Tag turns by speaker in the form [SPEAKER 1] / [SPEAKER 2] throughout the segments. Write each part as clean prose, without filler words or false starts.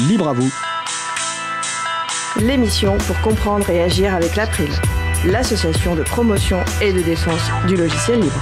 [SPEAKER 1] Libre à vous.
[SPEAKER 2] L'émission pour comprendre et agir avec l'April, l'association de promotion et de défense du logiciel libre.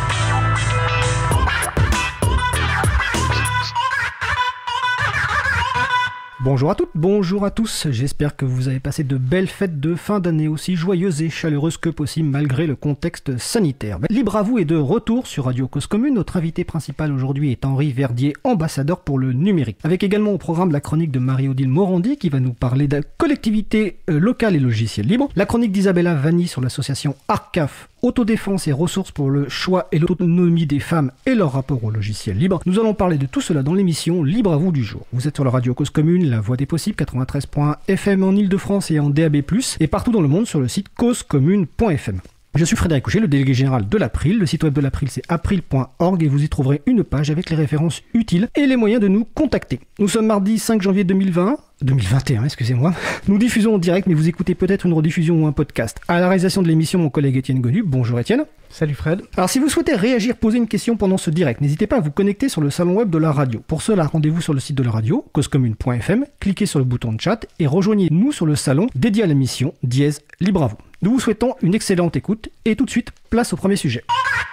[SPEAKER 1] Bonjour à toutes, bonjour à tous, j'espère que vous avez passé de belles fêtes de fin d'année aussi joyeuses et chaleureuses que possible malgré le contexte sanitaire. Libre à vous est de retour sur Radio Cause Commune. Notre invité principal aujourd'hui est Henri Verdier, ambassadeur pour le numérique. Avec également au programme la chronique de Marie-Odile Morandi qui va nous parler de collectivité locale et logiciel libre. La chronique d'Isabella Vanni sur l'association ARCAF, autodéfense et ressources pour le choix et l'autonomie des femmes et leur rapport au logiciel libre. Nous allons parler de tout cela dans l'émission Libre à vous du jour. Vous êtes sur la Radio Cause Commune, la voix des possibles, 93.fm en Ile-de-France et en DAB+, et partout dans le monde sur le site causecommune.fm. Je suis Frédéric Couchet, le délégué général de l'April. Le site web de l'April, c'est april.org et vous y trouverez une page avec les références utiles et les moyens de nous contacter. Nous sommes mardi 5 janvier 2021, excusez-moi. Nous diffusons en direct, mais vous écoutez peut-être une rediffusion ou un podcast. À la réalisation de l'émission, mon collègue Étienne Gonu. Bonjour Étienne.
[SPEAKER 3] Salut Fred.
[SPEAKER 1] Alors si vous souhaitez réagir, poser une question pendant ce direct, n'hésitez pas à vous connecter sur le salon web de la radio. Pour cela, rendez-vous sur le site de la radio, causecommune.fm, cliquez sur le bouton de chat et rejoignez-nous sur le salon dédié à l'émission Dièse Libre à vous. Nous vous souhaitons une excellente écoute et tout de suite, place au premier sujet.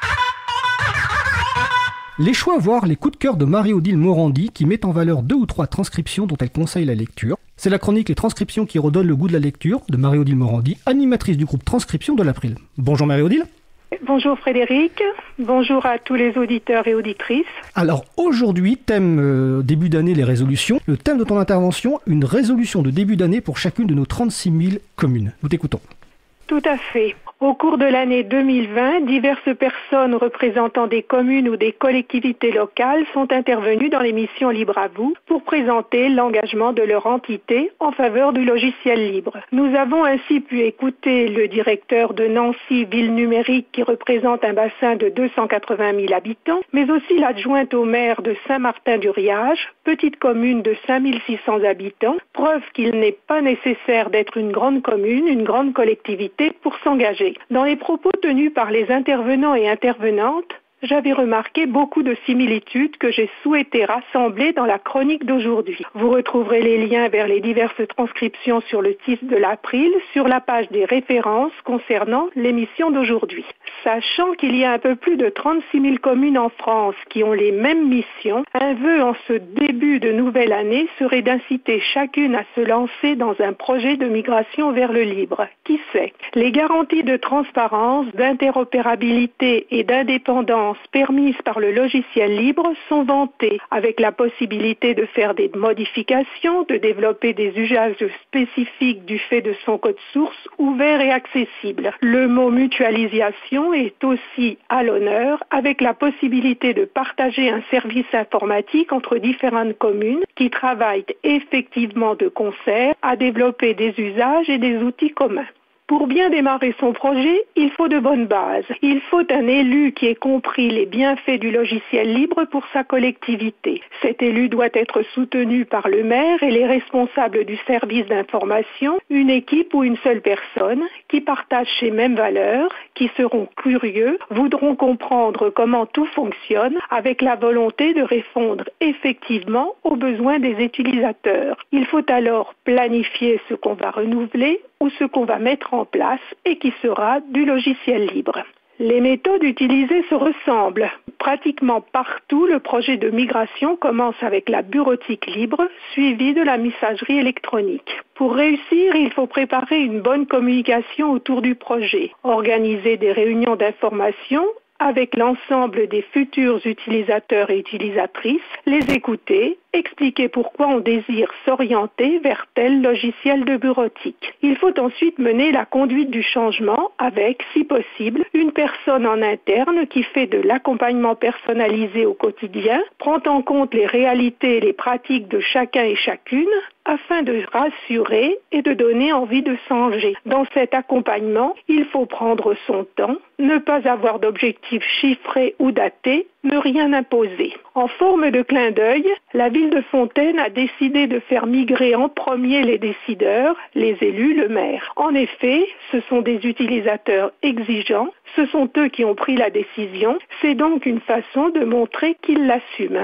[SPEAKER 1] Les choix, voire les coups de cœur de Marie-Odile Morandi qui met en valeur 2 ou 3 transcriptions dont elle conseille la lecture. C'est la chronique Les transcriptions qui redonnent le goût de la lecture de Marie-Odile Morandi, animatrice du groupe Transcription de l'April. Bonjour Marie-Odile.
[SPEAKER 4] Bonjour Frédéric, bonjour à tous les auditeurs et auditrices.
[SPEAKER 1] Alors aujourd'hui, thème début d'année, les résolutions. Le thème de ton intervention, une résolution de début d'année pour chacune de nos 36 000 communes. Nous t'écoutons.
[SPEAKER 4] Tout à fait. Au cours de l'année 2020, diverses personnes représentant des communes ou des collectivités locales sont intervenues dans l'émission Libre à vous pour présenter l'engagement de leur entité en faveur du logiciel libre. Nous avons ainsi pu écouter le directeur de Nancy Ville Numérique qui représente un bassin de 280 000 habitants, mais aussi l'adjointe au maire de Saint-Martin-du-Riage, petite commune de 5 600 habitants, preuve qu'il n'est pas nécessaire d'être une grande commune, une grande collectivité pour s'engager. Dans les propos tenus par les intervenants et intervenantes, j'avais remarqué beaucoup de similitudes que j'ai souhaité rassembler dans la chronique d'aujourd'hui. Vous retrouverez les liens vers les diverses transcriptions sur le site de l'April, sur la page des références concernant l'émission d'aujourd'hui. Sachant qu'il y a un peu plus de 36 000 communes en France qui ont les mêmes missions, un vœu en ce début de nouvelle année serait d'inciter chacune à se lancer dans un projet de migration vers le libre. Qui sait? Les garanties de transparence, d'interopérabilité et d'indépendance permises par le logiciel libre sont vantées, avec la possibilité de faire des modifications, de développer des usages spécifiques du fait de son code source ouvert et accessible. Le mot mutualisation est aussi à l'honneur, avec la possibilité de partager un service informatique entre différentes communes qui travaillent effectivement de concert à développer des usages et des outils communs. Pour bien démarrer son projet, il faut de bonnes bases. Il faut un élu qui ait compris les bienfaits du logiciel libre pour sa collectivité. Cet élu doit être soutenu par le maire et les responsables du service d'information, une équipe ou une seule personne qui partagent ces mêmes valeurs, qui seront curieux, voudront comprendre comment tout fonctionne avec la volonté de répondre effectivement aux besoins des utilisateurs. Il faut alors planifier ce qu'on va renouveler ou ce qu'on va mettre en place et qui sera du logiciel libre. Les méthodes utilisées se ressemblent. Pratiquement partout, le projet de migration commence avec la bureautique libre, suivie de la messagerie électronique. Pour réussir, il faut préparer une bonne communication autour du projet, organiser des réunions d'information avec l'ensemble des futurs utilisateurs et utilisatrices, les écouter, expliquer pourquoi on désire s'orienter vers tel logiciel de bureautique. Il faut ensuite mener la conduite du changement avec, si possible, une personne en interne qui fait de l'accompagnement personnalisé au quotidien, prend en compte les réalités et les pratiques de chacun et chacune, afin de rassurer et de donner envie de changer. Dans cet accompagnement, il faut prendre son temps, ne pas avoir d'objectifs chiffrés ou datés, ne rien imposer. En forme de clin d'œil, la ville de Fontaine a décidé de faire migrer en premier les décideurs, les élus, le maire. En effet, ce sont des utilisateurs exigeants, ce sont eux qui ont pris la décision, c'est donc une façon de montrer qu'ils l'assument.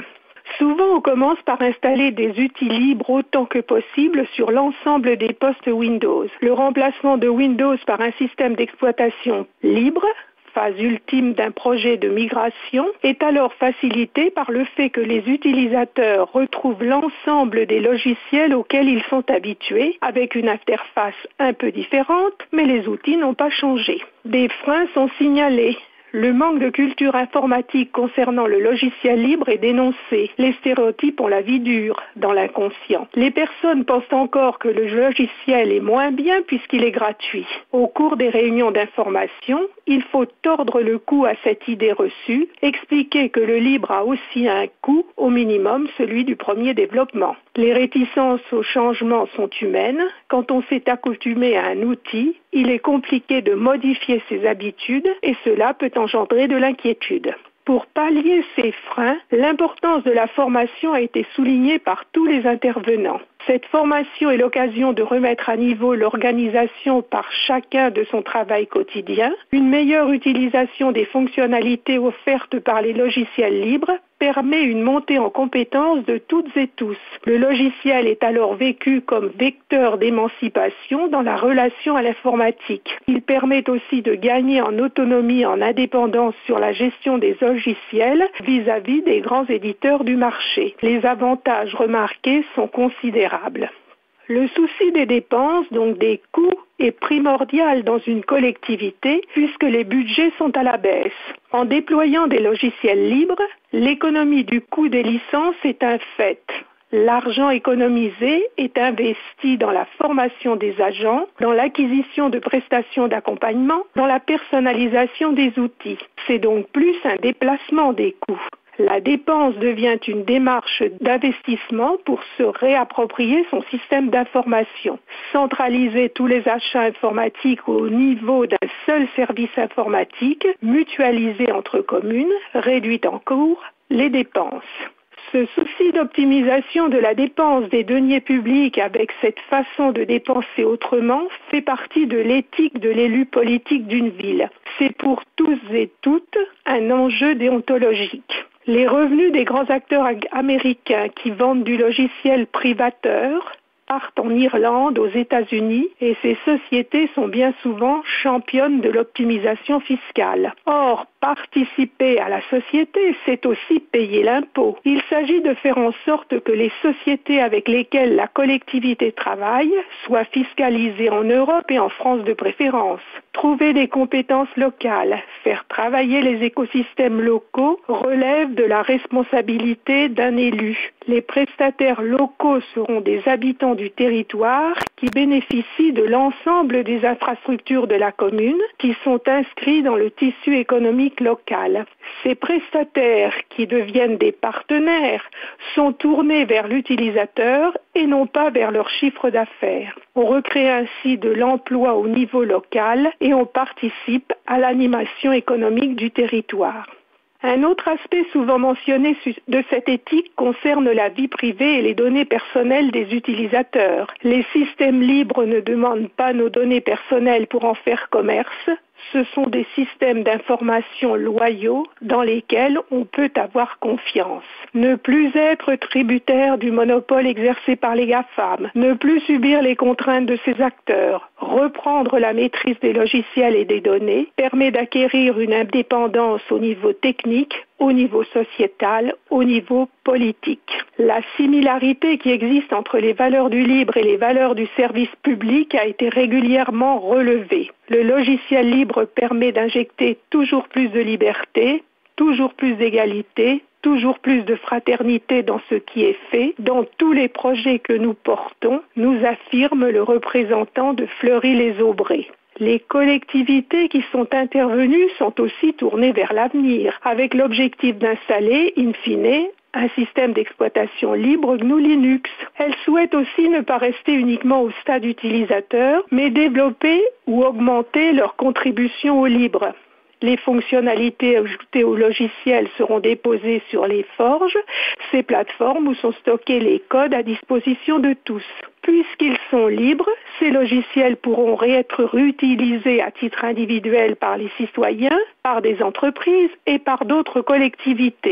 [SPEAKER 4] Souvent, on commence par installer des outils libres autant que possible sur l'ensemble des postes Windows. Le remplacement de Windows par un système d'exploitation libre, phase ultime d'un projet de migration, est alors facilité par le fait que les utilisateurs retrouvent l'ensemble des logiciels auxquels ils sont habitués, avec une interface un peu différente, mais les outils n'ont pas changé. Des freins sont signalés. Le manque de culture informatique concernant le logiciel libre est dénoncé. Les stéréotypes ont la vie dure dans l'inconscient. Les personnes pensent encore que le logiciel est moins bien puisqu'il est gratuit. Au cours des réunions d'information, il faut tordre le cou à cette idée reçue, expliquer que le libre a aussi un coût, au minimum celui du premier développement. Les réticences au changement sont humaines. Quand on s'est accoutumé à un outil, il est compliqué de modifier ses habitudes et cela peut engendrer de l'inquiétude. Pour pallier ces freins, l'importance de la formation a été soulignée par tous les intervenants. Cette formation est l'occasion de remettre à niveau l'organisation par chacun de son travail quotidien. Une meilleure utilisation des fonctionnalités offertes par les logiciels libres permet une montée en compétences de toutes et tous. Le logiciel est alors vécu comme vecteur d'émancipation dans la relation à l'informatique. Il permet aussi de gagner en autonomie, en indépendance sur la gestion des logiciels vis-à-vis des grands éditeurs du marché. Les avantages remarqués sont considérables. Le souci des dépenses, donc des coûts, est primordial dans une collectivité puisque les budgets sont à la baisse. En déployant des logiciels libres, l'économie du coût des licences est un fait. L'argent économisé est investi dans la formation des agents, dans l'acquisition de prestations d'accompagnement, dans la personnalisation des outils. C'est donc plus un déplacement des coûts. La dépense devient une démarche d'investissement pour se réapproprier son système d'information. Centraliser tous les achats informatiques au niveau d'un seul service informatique, mutualiser entre communes, réduit en cours les dépenses. Ce souci d'optimisation de la dépense des deniers publics avec cette façon de dépenser autrement fait partie de l'éthique de l'élu politique d'une ville. C'est pour tous et toutes un enjeu déontologique. Les revenus des grands acteurs américains qui vendent du logiciel privateur partent en Irlande, aux États-Unis, et ces sociétés sont bien souvent championnes de l'optimisation fiscale. Or, participer à la société, c'est aussi payer l'impôt. Il s'agit de faire en sorte que les sociétés avec lesquelles la collectivité travaille soient fiscalisées en Europe et en France de préférence. Trouver des compétences locales, faire travailler les écosystèmes locaux relève de la responsabilité d'un élu. Les prestataires locaux seront des habitants du territoire qui bénéficient de l'ensemble des infrastructures de la commune qui sont inscrits dans le tissu économique local. Ces prestataires qui deviennent des partenaires sont tournés vers l'utilisateur et non pas vers leur chiffre d'affaires. On recrée ainsi de l'emploi au niveau local et on participe à l'animation économique du territoire. Un autre aspect souvent mentionné de cette éthique concerne la vie privée et les données personnelles des utilisateurs. Les systèmes libres ne demandent pas nos données personnelles pour en faire commerce. Ce sont des systèmes d'information loyaux dans lesquels on peut avoir confiance. Ne plus être tributaire du monopole exercé par les GAFAM, ne plus subir les contraintes de ces acteurs, reprendre la maîtrise des logiciels et des données permet d'acquérir une indépendance au niveau technique, au niveau sociétal, au niveau politique. La similarité qui existe entre les valeurs du libre et les valeurs du service public a été régulièrement relevée. Le logiciel libre permet d'injecter toujours plus de liberté, toujours plus d'égalité, toujours plus de fraternité dans ce qui est fait. Dans tous les projets que nous portons, nous affirme le représentant de Fleury-les-Aubrais. Les collectivités qui sont intervenues sont aussi tournées vers l'avenir, avec l'objectif d'installer, in fine, un système d'exploitation libre GNU Linux. Elles souhaitent aussi ne pas rester uniquement au stade utilisateur, mais développer ou augmenter leur contribution au libre. Les fonctionnalités ajoutées au logiciel seront déposées sur les forges, ces plateformes où sont stockés les codes à disposition de tous. Puisqu'ils sont libres, ces logiciels pourront être réutilisés à titre individuel par les citoyens, par des entreprises et par d'autres collectivités.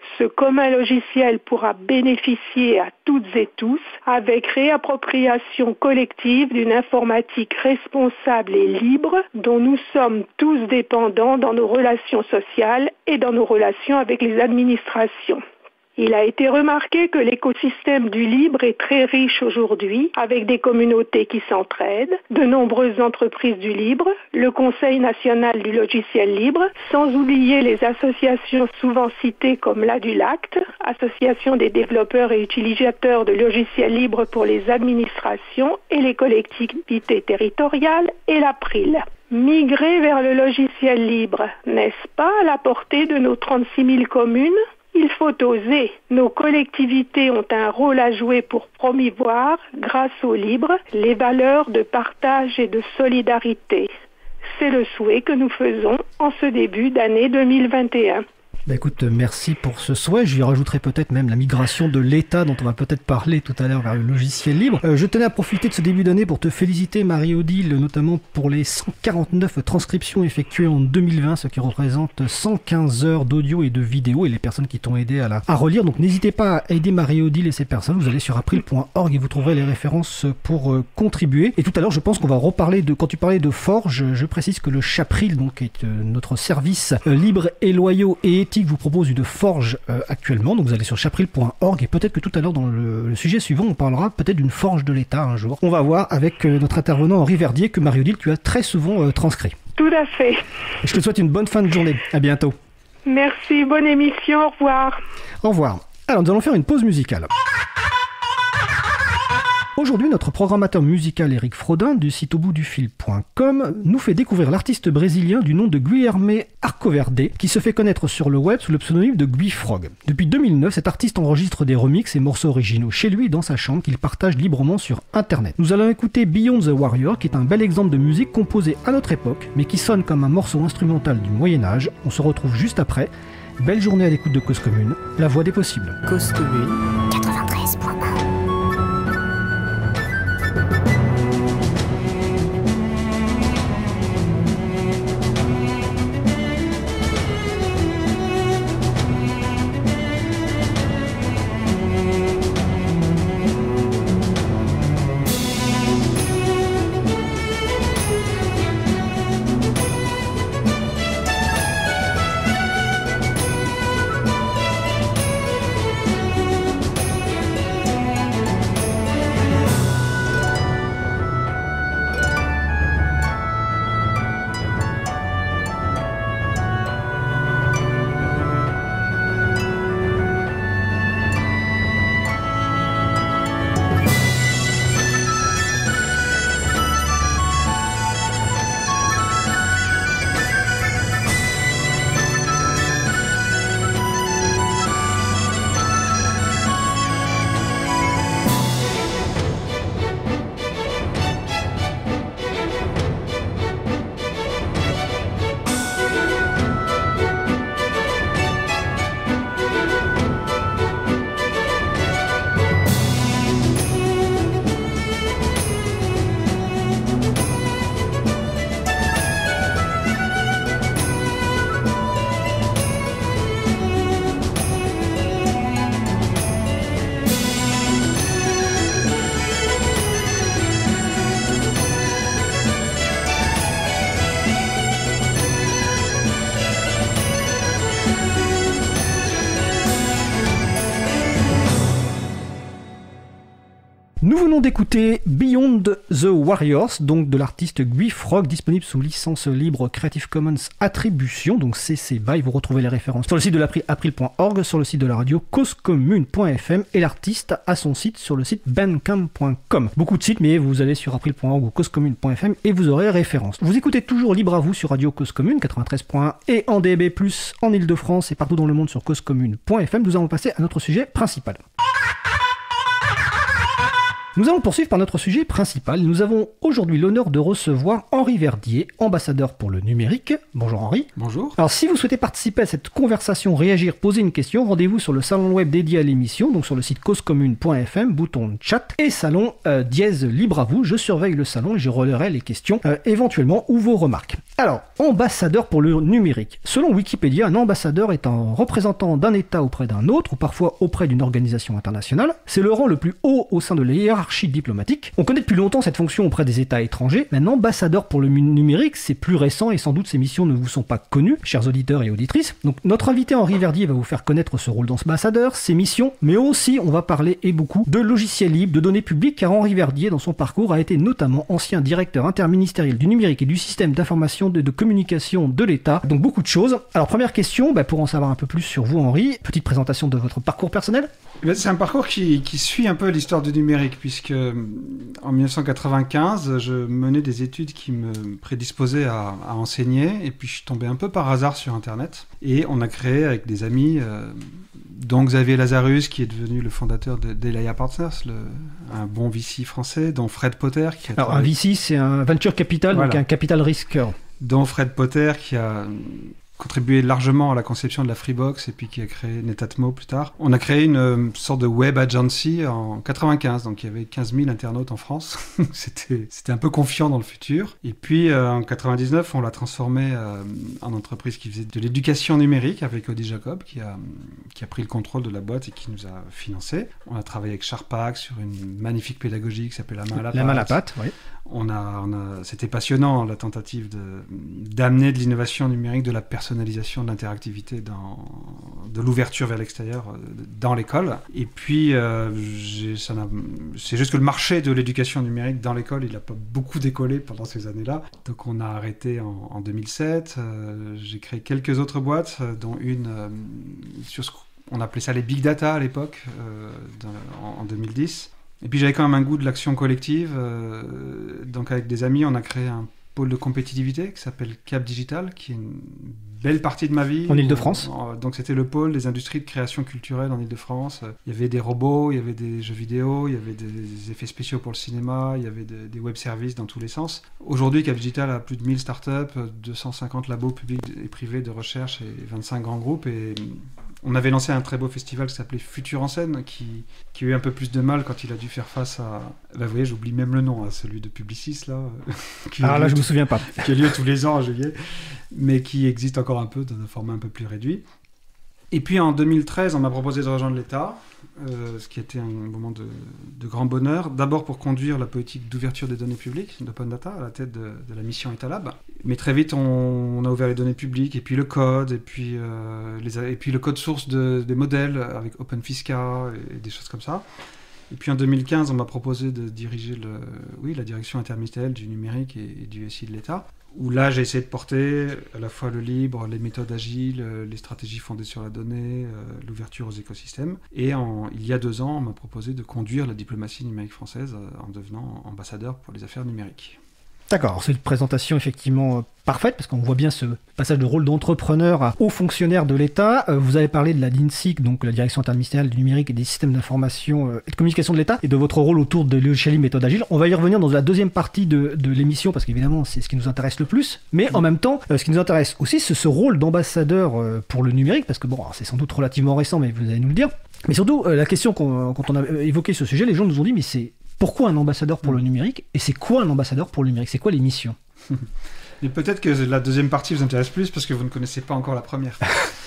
[SPEAKER 4] Ce commun logiciel pourra bénéficier à toutes et tous avec réappropriation collective d'une informatique responsable et libre dont nous sommes tous dépendants dans nos relations sociales et dans nos relations avec les administrations. Il a été remarqué que l'écosystème du libre est très riche aujourd'hui, avec des communautés qui s'entraident, de nombreuses entreprises du libre, le Conseil national du logiciel libre, sans oublier les associations souvent citées comme l'ADULACT, Association des développeurs et utilisateurs de logiciels libres pour les administrations et les collectivités territoriales, et l'APRIL. Migrer vers le logiciel libre, n'est-ce pas à la portée de nos 36 000 communes ? Il faut oser. Nos collectivités ont un rôle à jouer pour promouvoir, grâce au libre, les valeurs de partage et de solidarité. C'est le souhait que nous faisons en ce début d'année 2021.
[SPEAKER 1] Écoute, merci pour ce souhait. Je lui rajouterai peut-être même la migration de l'État dont on va peut-être parler tout à l'heure vers le logiciel libre. Je tenais à profiter de ce début d'année pour te féliciter, Marie-Odile, notamment pour les 149 transcriptions effectuées en 2020, ce qui représente 115 heures d'audio et de vidéo, et les personnes qui t'ont aidé à relire. Donc n'hésitez pas à aider Marie-Odile et ces personnes. Vous allez sur april.org et vous trouverez les références pour contribuer. Et tout à l'heure, je pense qu'on va reparler quand tu parlais de Forge, je précise que le Chapril, donc, est notre service libre et loyaux et éthique, vous propose une forge actuellement, donc vous allez sur chapril.org et peut-être que tout à l'heure dans le sujet suivant on parlera peut-être d'une forge de l'État un jour. On va voir avec notre intervenant Henri Verdier que Marie-Odile tu as très souvent transcrit.
[SPEAKER 4] Tout à fait.
[SPEAKER 1] Je te souhaite une bonne fin de journée, à bientôt.
[SPEAKER 4] Merci, bonne émission, au revoir.
[SPEAKER 1] Au revoir. Alors nous allons faire une pause musicale. Aujourd'hui, notre programmateur musical Eric Frodin du site auboutdufil.com nous fait découvrir l'artiste brésilien du nom de Guilherme Arcoverde qui se fait connaître sur le web sous le pseudonyme de Guifrog. Depuis 2009, cet artiste enregistre des remixes et morceaux originaux chez lui et dans sa chambre qu'il partage librement sur Internet. Nous allons écouter Beyond the Warrior qui est un bel exemple de musique composée à notre époque mais qui sonne comme un morceau instrumental du Moyen-Âge. On se retrouve juste après. Belle journée à l'écoute de Cause Commune, la voix des possibles.
[SPEAKER 3] Cause Commune 93.1.
[SPEAKER 1] Nous venons d'écouter Beyond the Warriors, donc de l'artiste Guifrog, disponible sous licence libre Creative Commons Attribution, donc CC BY. Vous retrouvez les références sur le site de april.org, sur le site de la radio causecommune.fm et l'artiste a son site sur le site bandcamp.com. Beaucoup de sites, mais vous allez sur april.org ou causecommune.fm et vous aurez les références. Vous écoutez toujours Libre à vous sur Radio Cause Commune 93.1 et en DAB+, en Ile-de-France et partout dans le monde sur causecommune.fm. Nous allons passer à notre sujet principal. Nous allons poursuivre par notre sujet principal. Nous avons aujourd'hui l'honneur de recevoir Henri Verdier, ambassadeur pour le numérique. Bonjour Henri.
[SPEAKER 5] Bonjour.
[SPEAKER 1] Alors si vous souhaitez participer à cette conversation, réagir, poser une question, rendez-vous sur le salon web dédié à l'émission, donc sur le site causecommune.fm, bouton chat et salon dièse libre à vous. Je surveille le salon et je relayerai les questions éventuellement ou vos remarques. Alors, ambassadeur pour le numérique. Selon Wikipédia, un ambassadeur est un représentant d'un État auprès d'un autre, ou parfois auprès d'une organisation internationale. C'est le rang le plus haut au sein de la hiérarchie diplomatique. On connaît depuis longtemps cette fonction auprès des États étrangers, mais un ambassadeur pour le numérique, c'est plus récent et sans doute ces missions ne vous sont pas connues, chers auditeurs et auditrices. Donc notre invité Henri Verdier va vous faire connaître ce rôle d'ambassadeur, ses missions, mais aussi on va parler et beaucoup de logiciels libres, de données publiques, car Henri Verdier, dans son parcours, a été notamment ancien directeur interministériel du numérique et du système d'information de communication de l'État, donc beaucoup de choses. Alors première question, pour en savoir un peu plus sur vous Henri, petite présentation de votre parcours personnel.
[SPEAKER 5] C'est un parcours qui suit un peu l'histoire du numérique, puisque en 1995, je menais des études qui me prédisposaient à enseigner, et puis je suis tombé un peu par hasard sur Internet, et on a créé avec des amis, dont Xavier Lazarus, qui est devenu le fondateur d'Elia Partners, un bon VC français, dont Fred Potter.
[SPEAKER 1] Alors un VC, c'est un venture capital, voilà. Donc un capital risqueur.
[SPEAKER 5] Dont Fred Potter, qui a contribué largement à la conception de la Freebox et puis qui a créé Netatmo plus tard. On a créé une sorte de web agency en 95, donc il y avait 15 000 internautes en France. C'était un peu confiant dans le futur. Et puis en 99, on l'a transformé en entreprise qui faisait de l'éducation numérique avec Audi Jacob, qui a pris le contrôle de la boîte et qui nous a financé. On a travaillé avec Sharpak sur une magnifique pédagogie qui s'appelle La main à la pâte.
[SPEAKER 1] La main à la pâte, oui.
[SPEAKER 5] C'était passionnant, la tentative d'amener de l'innovation numérique, de la personnalisation, de l'interactivité, de l'ouverture vers l'extérieur dans l'école. Et puis, c'est juste que le marché de l'éducation numérique dans l'école, il n'a pas beaucoup décollé pendant ces années-là. Donc on a arrêté en 2007. J'ai créé quelques autres boîtes, dont une sur ce qu'on appelait ça les big data à l'époque, en 2010. Et puis j'avais quand même un goût de l'action collective, donc avec des amis on a créé un pôle de compétitivité qui s'appelle Cap Digital, qui est une belle partie de ma vie.
[SPEAKER 1] En Ile-de-France.
[SPEAKER 5] Donc c'était le pôle des industries de création culturelle en Ile-de-France. Il y avait des robots, il y avait des jeux vidéo, il y avait des effets spéciaux pour le cinéma, il y avait des web services dans tous les sens. Aujourd'hui Cap Digital a plus de 1000 startups, 250 labos publics et privés de recherche et 25 grands groupes. Et on avait lancé un très beau festival qui s'appelait Futur en scène, qui a eu un peu plus de mal quand il a dû faire face à... vous voyez, j'oublie même le nom, celui de Publicis, là.
[SPEAKER 1] Alors là, je me souviens pas.
[SPEAKER 5] Qui a lieu tous les ans en juillet, mais qui existe encore un peu dans un format un peu plus réduit. Et puis en 2013, on m'a proposé de rejoindre l'État, ce qui était un moment de grand bonheur. D'abord pour conduire la politique d'ouverture des données publiques, d'Open Data, à la tête de la mission Etalab. Mais très vite, on a ouvert les données publiques, et puis le code, et puis le code source des modèles avec OpenFisca et des choses comme ça. Et puis en 2015, on m'a proposé de diriger la direction interministérielle du numérique et du SI de l'État, où là j'ai essayé de porter à la fois le libre, les méthodes agiles, les stratégies fondées sur la donnée, l'ouverture aux écosystèmes. Et il y a 2 ans, on m'a proposé de conduire la diplomatie numérique française en devenant ambassadeur pour les affaires numériques.
[SPEAKER 1] D'accord, c'est une présentation effectivement parfaite, parce qu'on voit bien ce passage de rôle d'entrepreneur à haut fonctionnaire de l'État. Vous avez parlé de la DINSIC, donc la Direction interministérielle du numérique et des systèmes d'information et de communication de l'État, et de votre rôle autour de logiciels méthode agile. On va y revenir dans la deuxième partie de l'émission, parce qu'évidemment c'est ce qui nous intéresse le plus, mais en même temps, ce qui nous intéresse aussi, c'est ce rôle d'ambassadeur pour le numérique, parce que bon, c'est sans doute relativement récent, mais vous allez nous le dire. Mais surtout, la question, quand on a évoqué ce sujet, les gens nous ont dit, mais c'est pourquoi un ambassadeur pour le numérique? Et c'est quoi un ambassadeur pour le numérique? C'est quoi les missions?
[SPEAKER 5] Mais peut-être que la deuxième partie vous intéresse plus parce que vous ne connaissez pas encore la première.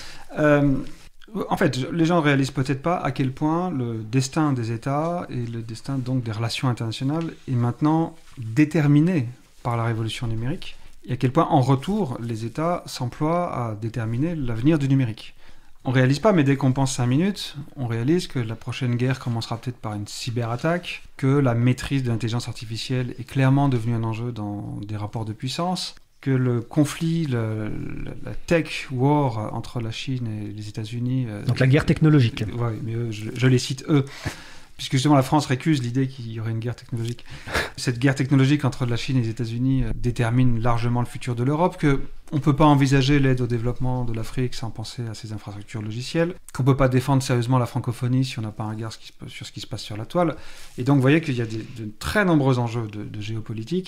[SPEAKER 5] En fait, les gens ne réalisent peut-être pas à quel point le destin des États et le destin donc des relations internationales est maintenant déterminé par la révolution numérique, et à quel point en retour les États s'emploient à déterminer l'avenir du numérique. On réalise pas, mais dès qu'on pense 5 minutes, on réalise que la prochaine guerre commencera peut-être par une cyberattaque, que la maîtrise de l'intelligence artificielle est clairement devenue un enjeu dans des rapports de puissance, que le conflit, la tech war entre la Chine et les États-Unis...
[SPEAKER 1] Donc la guerre technologique.
[SPEAKER 5] Oui, mais je les cite eux, puisque justement la France récuse l'idée qu'il y aurait une guerre technologique. Cette guerre technologique entre la Chine et les États-Unis détermine largement le futur de l'Europe, qu'on ne peut pas envisager l'aide au développement de l'Afrique sans penser à ses infrastructures logicielles, qu'on ne peut pas défendre sérieusement la francophonie si on n'a pas un regard sur ce qui se passe sur la toile. Et donc vous voyez qu'il y a de très nombreux enjeux de géopolitique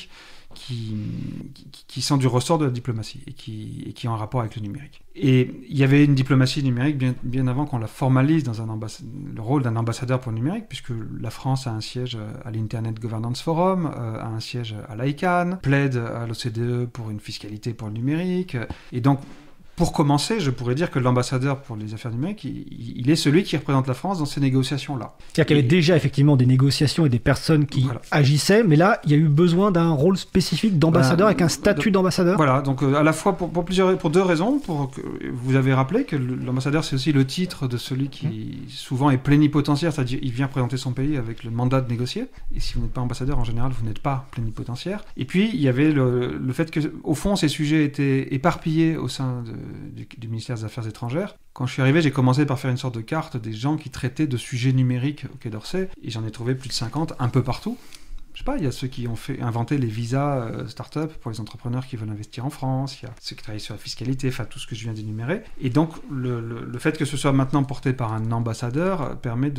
[SPEAKER 5] qui sont du ressort de la diplomatie et qui ont un rapport avec le numérique. Et il y avait une diplomatie numérique bien avant qu'on la formalise dans le rôle d'un ambassadeur pour le numérique, puisque la France a un siège à l'Internet Governance Forum, a un siège à l'ICANN, plaide à l'OCDE pour une fiscalité pour le numérique. Et donc, pour commencer, je pourrais dire que l'ambassadeur pour les affaires numériques, il est celui qui représente la France dans ces négociations-là.
[SPEAKER 1] C'est-à-dire qu'il y avait déjà effectivement des négociations et des personnes qui agissaient, mais là, il y a eu besoin d'un rôle spécifique d'ambassadeur avec un statut d'ambassadeur.
[SPEAKER 5] Voilà, donc à la fois pour deux raisons. Vous avez rappelé que l'ambassadeur, c'est aussi le titre de celui qui souvent est plénipotentiaire, c'est-à-dire il vient représenter son pays avec le mandat de négocier. Et si vous n'êtes pas ambassadeur, en général, vous n'êtes pas plénipotentiaire. Et puis, il y avait le fait que, au fond, ces sujets étaient éparpillés au sein du ministère des Affaires étrangères. Quand je suis arrivé, j'ai commencé par faire une sorte de carte des gens qui traitaient de sujets numériques au Quai d'Orsay, et j'en ai trouvé plus de 50 un peu partout. Je sais pas, il y a ceux qui ont inventé les visas start-up pour les entrepreneurs qui veulent investir en France, il y a ceux qui travaillent sur la fiscalité, enfin tout ce que je viens d'énumérer. Et donc le fait que ce soit maintenant porté par un ambassadeur permet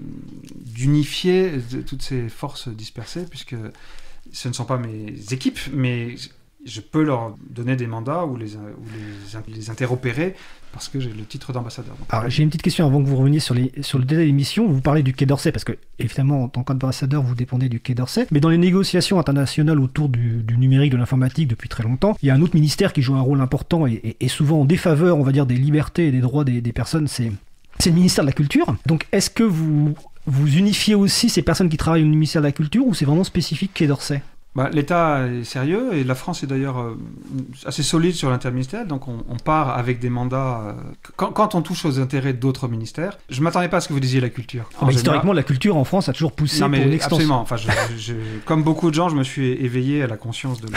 [SPEAKER 5] d'unifier toutes ces forces dispersées, puisque ce ne sont pas mes équipes, mais je peux leur donner des mandats ou les interopérer parce que j'ai le titre d'ambassadeur.
[SPEAKER 1] Alors, j'ai une petite question avant que vous reveniez sur le détail de l'émission. Vous parlez du Quai d'Orsay parce que, évidemment, en tant qu'ambassadeur, vous dépendez du Quai d'Orsay. Mais dans les négociations internationales autour du numérique, de l'informatique depuis très longtemps, il y a un autre ministère qui joue un rôle important et souvent en défaveur, on va dire, des libertés et des droits des personnes, c'est le ministère de la Culture. Donc, est-ce que vous unifiez aussi ces personnes qui travaillent au ministère de la Culture ou c'est vraiment spécifique Quai d'Orsay ?
[SPEAKER 5] L'État est sérieux et la France est d'ailleurs assez solide sur l'interministériel, donc on part avec des mandats quand on touche aux intérêts d'autres ministères. Je ne m'attendais pas à ce que vous disiez la culture.
[SPEAKER 1] Historiquement, la culture en France a toujours poussé pour une extension.
[SPEAKER 5] Absolument. Enfin, comme beaucoup de gens, je me suis éveillé à la conscience de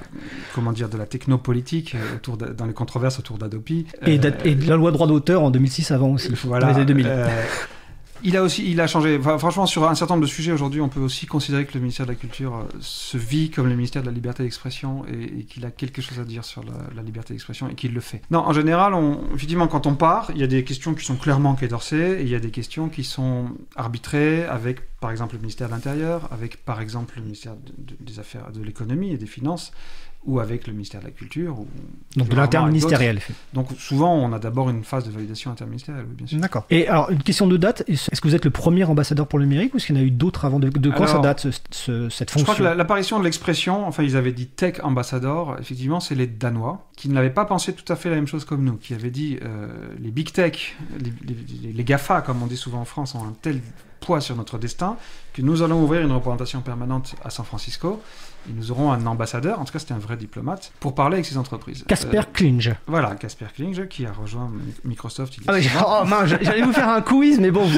[SPEAKER 5] la technopolitique dans les controverses autour d'Adopi.
[SPEAKER 1] Et de la loi droit d'auteur en 2006 avant aussi,
[SPEAKER 5] voilà,
[SPEAKER 1] dans les années 2000.
[SPEAKER 5] Il a changé. Enfin, franchement, sur un certain nombre de sujets, aujourd'hui, on peut aussi considérer que le ministère de la Culture se vit comme le ministère de la liberté d'expression et qu'il a quelque chose à dire sur la liberté d'expression et qu'il le fait. Non, en général, effectivement, quand on part, il y a des questions qui sont clairement Quai d'Orsay et il y a des questions qui sont arbitrées avec, par exemple, le ministère de l'Intérieur, avec, par exemple, le ministère des Affaires, de l'Économie et des Finances, ou avec le ministère de la Culture.
[SPEAKER 1] Donc de l'interministériel.
[SPEAKER 5] Donc souvent, on a d'abord une phase de validation interministérielle, bien sûr.
[SPEAKER 1] D'accord. Et alors, une question de date, est-ce que vous êtes le premier ambassadeur pour le numérique ou est-ce qu'il y en a eu d'autres avant ? De quand ça date, cette fonction ?
[SPEAKER 5] Je crois que l'apparition de l'expression, enfin ils avaient dit Tech Ambassador, effectivement c'est les Danois, qui ne l'avaient pas pensé tout à fait la même chose comme nous, qui avaient dit les Big Tech, les GAFA, comme on dit souvent en France, ont un tel poids sur notre destin que nous allons ouvrir une représentation permanente à San Francisco. Et nous aurons un ambassadeur, en tout cas c'était un vrai diplomate, pour parler avec ces entreprises.
[SPEAKER 1] Casper Klinge.
[SPEAKER 5] Voilà, Casper Klinge, qui a rejoint Microsoft il y a
[SPEAKER 1] j'allais vous faire un quiz, mais bon,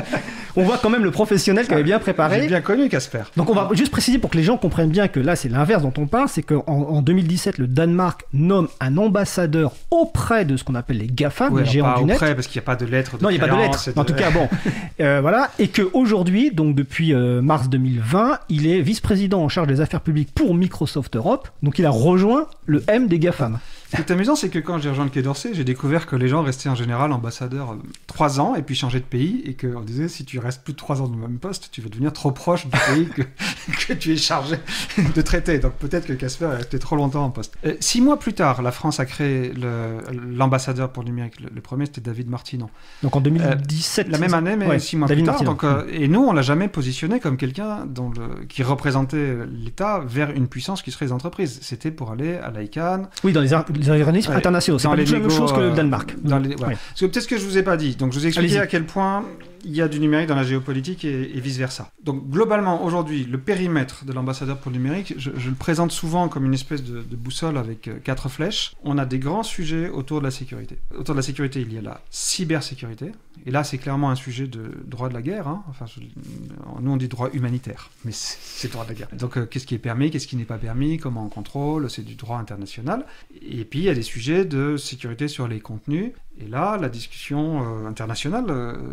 [SPEAKER 1] on voit quand même le professionnel qui avait bien préparé.
[SPEAKER 5] J'ai bien connu Casper.
[SPEAKER 1] Donc on va juste préciser pour que les gens comprennent bien que là c'est l'inverse dont on parle, c'est qu'en 2017, le Danemark nomme un ambassadeur auprès de ce qu'on appelle les GAFA, les géants du net.
[SPEAKER 5] Auprès, parce qu'il n'y a pas de lettre de
[SPEAKER 1] Non, il n'y a pas de lettre. En tout cas, bon. Voilà. Et qu'aujourd'hui, donc depuis mars 2020, il est vice-président en charge des affaires publiques pour Microsoft Europe, donc il a rejoint le M des GAFAM.
[SPEAKER 5] Ce qui est amusant, c'est que quand j'ai rejoint le Quai d'Orsay, j'ai découvert que les gens restaient en général ambassadeurs 3 ans et puis changeaient de pays, et qu'on disait si tu restes plus de 3 ans dans le même poste, tu vas devenir trop proche du pays que tu es chargé de traiter. Donc peut-être que Casper est resté trop longtemps en poste. 6 mois plus tard, la France a créé l'ambassadeur pour le numérique. Le premier, c'était David Martinon.
[SPEAKER 1] Donc en 2017.
[SPEAKER 5] La même année, mais 6 mois David plus tard. Donc, et nous, on l'a jamais positionné comme quelqu'un qui représentait l'État vers une puissance qui serait les entreprises. C'était pour aller à l'ICANN.
[SPEAKER 1] Oui, dans les organismes internationaux. C'est pas la même chose que le Danemark.
[SPEAKER 5] Voilà. Parce que peut-être que je vous ai pas dit. Donc je vous ai expliqué à quel point il y a du numérique dans la géopolitique et vice-versa. Donc globalement, aujourd'hui, le périmètre de l'ambassadeur pour le numérique, je le présente souvent comme une espèce de boussole avec 4 flèches. On a des grands sujets autour de la sécurité. Autour de la sécurité, il y a la cybersécurité. Et là, c'est clairement un sujet de droit de la guerre. Hein. Enfin, nous, on dit droit humanitaire, mais c'est droit de la guerre. Donc, qu'est-ce qui est permis, qu'est-ce qui n'est pas permis, comment on contrôle, c'est du droit international. Et puis, il y a des sujets de sécurité sur les contenus. Et là, la discussion internationale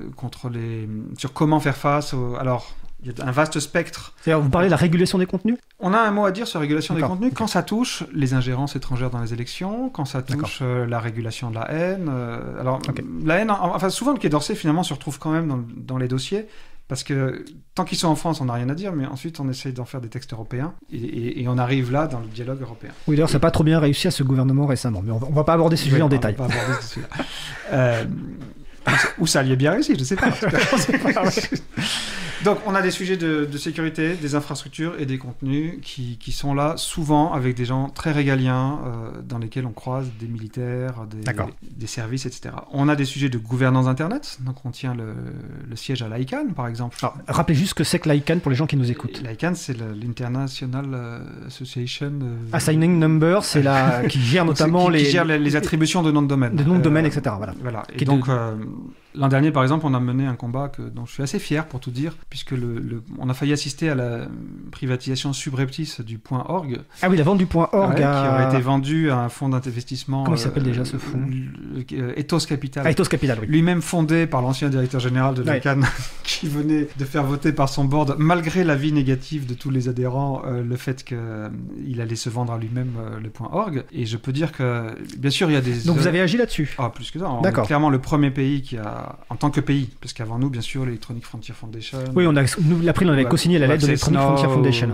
[SPEAKER 5] sur comment faire face Alors, il y a un vaste spectre.
[SPEAKER 1] C'est-à-dire, vous parlez de la régulation des contenus ?
[SPEAKER 5] On a un mot à dire sur la régulation des contenus quand ça touche les ingérences étrangères dans les élections, quand ça touche la régulation de la haine. La haine, enfin souvent le Quai d'Orsay finalement se retrouve quand même dans les dossiers Parce que tant qu'ils sont en France, on n'a rien à dire, mais ensuite on essaye d'en faire des textes européens, et on arrive là dans le dialogue européen.
[SPEAKER 1] Oui, d'ailleurs, ça n'a pas trop bien réussi à ce gouvernement récemment, mais on ne va pas aborder ce sujet en détail.
[SPEAKER 5] On va pas aborder ce sujet-là. Ou ça y est bien réussi, je ne sais pas. Donc, on a des sujets de sécurité, des infrastructures et des contenus qui sont là souvent avec des gens très régaliens dans lesquels on croise des militaires, des services, etc. On a des sujets de gouvernance Internet. Donc, on tient le siège à l'ICANN, par exemple.
[SPEAKER 1] Alors, rappelez juste ce que c'est que l'ICANN pour les gens qui nous écoutent.
[SPEAKER 5] L'ICANN, c'est l'International Association...
[SPEAKER 1] Assigning Number, c'est qui gère notamment
[SPEAKER 5] qui gère les attributions de noms de domaine.
[SPEAKER 1] De noms de domaine, etc. Voilà.
[SPEAKER 5] Et donc... L'an dernier, par exemple, on a mené un combat dont je suis assez fier, pour tout dire, puisque on a failli assister à la privatisation subreptice du .org.
[SPEAKER 1] Ah oui, la vente du .org
[SPEAKER 5] qui aurait été vendu à un fonds d'investissement...
[SPEAKER 1] Comment il s'appelle déjà ce fonds
[SPEAKER 5] Ethos Capital.
[SPEAKER 1] Ethos Capital, oui.
[SPEAKER 5] Lui-même fondé par l'ancien directeur général de l'ICANN, qui venait de faire voter par son board, malgré l'avis négatif de tous les adhérents, le fait qu'il allait se vendre à lui-même le .org. Et je peux dire que, bien sûr, il y a des...
[SPEAKER 1] Donc vous avez agi là-dessus?
[SPEAKER 5] Ah, plus que ça. On
[SPEAKER 1] D'accord.
[SPEAKER 5] est clairement le premier pays qui a, en tant que pays, parce qu'avant nous, bien sûr, l'Electronic Frontier Foundation...
[SPEAKER 1] Oui, l'April, on avait co-signé la lettre de l'Electronic Frontier Foundation.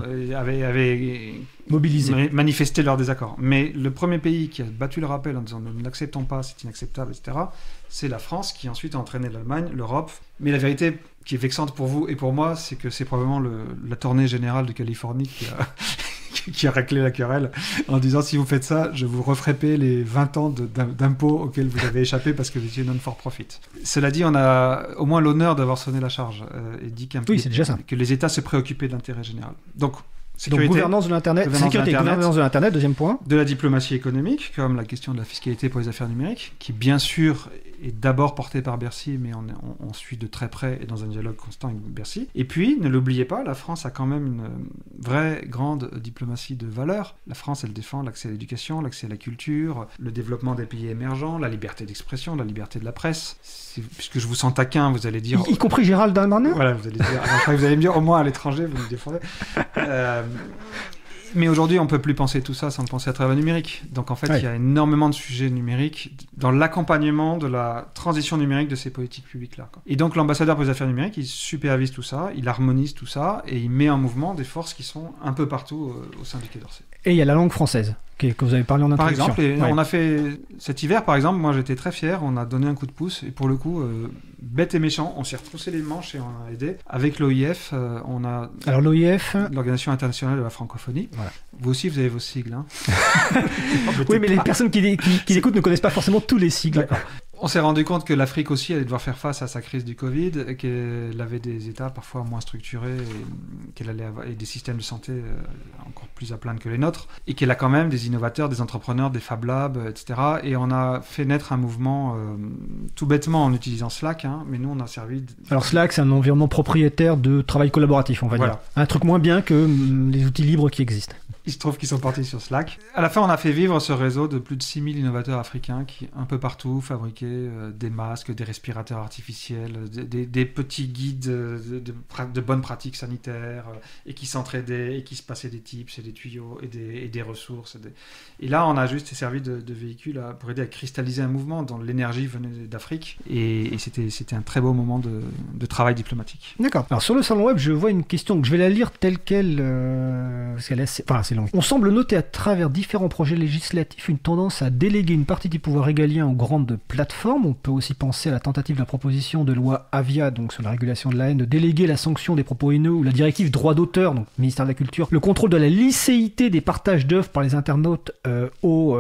[SPEAKER 5] Avait
[SPEAKER 1] mobilisé,
[SPEAKER 5] manifesté leur désaccord. Mais le premier pays qui a battu le rappel en disant nous n'acceptons pas, c'est inacceptable, etc., c'est la France, qui ensuite a entraîné l'Allemagne, l'Europe. Mais la vérité qui est vexante pour vous et pour moi, c'est que c'est probablement la tournée générale de Californie qui a réglé la querelle en disant si vous faites ça, je vous referai payer les 20 ans d'impôts auxquels vous avez échappé parce que vous étiez non-for-profit. Cela dit, on a au moins l'honneur d'avoir sonné la charge et dit
[SPEAKER 1] c'est déjà ça.
[SPEAKER 5] Que les États se préoccupaient de l'intérêt général. Donc, sécurité,
[SPEAKER 1] gouvernance de l'Internet, gouvernance de l'Internet, deuxième point.
[SPEAKER 5] De la diplomatie économique, comme la question de la fiscalité pour les affaires numériques, qui bien sûr est d'abord portée par Bercy, mais on suit de très près et dans un dialogue constant avec Bercy. Et puis, ne l'oubliez pas, la France a quand même une vraie grande diplomatie de valeur. La France, elle défend l'accès à l'éducation, l'accès à la culture, le développement des pays émergents, la liberté d'expression, la liberté de la presse. Puisque je vous sens taquin, vous allez dire...
[SPEAKER 1] Y compris Gérald Darmanin.
[SPEAKER 5] Voilà, vous allez dire... Après, vous allez me dire, au moins à l'étranger, vous me défendez. Mais aujourd'hui, on ne peut plus penser tout ça sans penser à travers le numérique. Donc en fait, il y a énormément de sujets numériques dans l'accompagnement de la transition numérique de ces politiques publiques-là. Et donc l'ambassadeur pour les affaires numériques, il supervise tout ça, il harmonise tout ça, et il met en mouvement des forces qui sont un peu partout au sein du Quai d'Orsay.
[SPEAKER 1] Et il y a la langue française, que vous avez parlé en introduction.
[SPEAKER 5] Par exemple, on a fait cet hiver, par exemple, moi j'étais très fier, on a donné un coup de pouce, et pour le coup, bête et méchant, on s'est retroussé les manches et on a aidé. Avec l'OIF, on a...
[SPEAKER 1] Alors l'OIF...
[SPEAKER 5] l'Organisation internationale de la francophonie. Voilà. Vous aussi, vous avez vos sigles. Hein.
[SPEAKER 1] Oui, mais les personnes qui écoutent ne connaissent pas forcément tous les sigles.
[SPEAKER 5] D'accord. On s'est rendu compte que l'Afrique aussi allait devoir faire face à sa crise du Covid, qu'elle avait des États parfois moins structurés, et qu'elle allait avoir des systèmes de santé encore plus à plaindre que les nôtres, et qu'elle a quand même des innovateurs, des entrepreneurs, des Fab Labs, etc. Et on a fait naître un mouvement tout bêtement en utilisant Slack, mais nous on a servi...
[SPEAKER 1] Alors Slack, c'est un environnement propriétaire de travail collaboratif, on va dire. Un truc moins bien que les outils libres qui existent.
[SPEAKER 5] Il se trouve qu'ils sont partis sur Slack. À la fin, on a fait vivre ce réseau de plus de 6000 innovateurs africains qui, un peu partout, fabriquaient des masques, des respirateurs artificiels, des petits guides de bonnes pratiques sanitaires, et qui s'entraidaient, et qui se passaient des tips et des tuyaux et des ressources. Et là, on a juste servi de véhicule pour aider à cristalliser un mouvement dont l'énergie venait d'Afrique. Et c'était un très beau moment de travail diplomatique.
[SPEAKER 1] D'accord. Alors sur le salon web, je vois une question que je vais la lire telle qu'elle, parce qu'elle est assez longue. On semble noter à travers différents projets législatifs une tendance à déléguer une partie du pouvoir régalien aux grandes plateformes. On peut aussi penser à la tentative de la proposition de loi Avia, donc sur la régulation de la haine, de déléguer la sanction des propos haineux, ou la directive droit d'auteur, donc ministère de la Culture, le contrôle de la licéité des partages d'œuvres par les internautes aux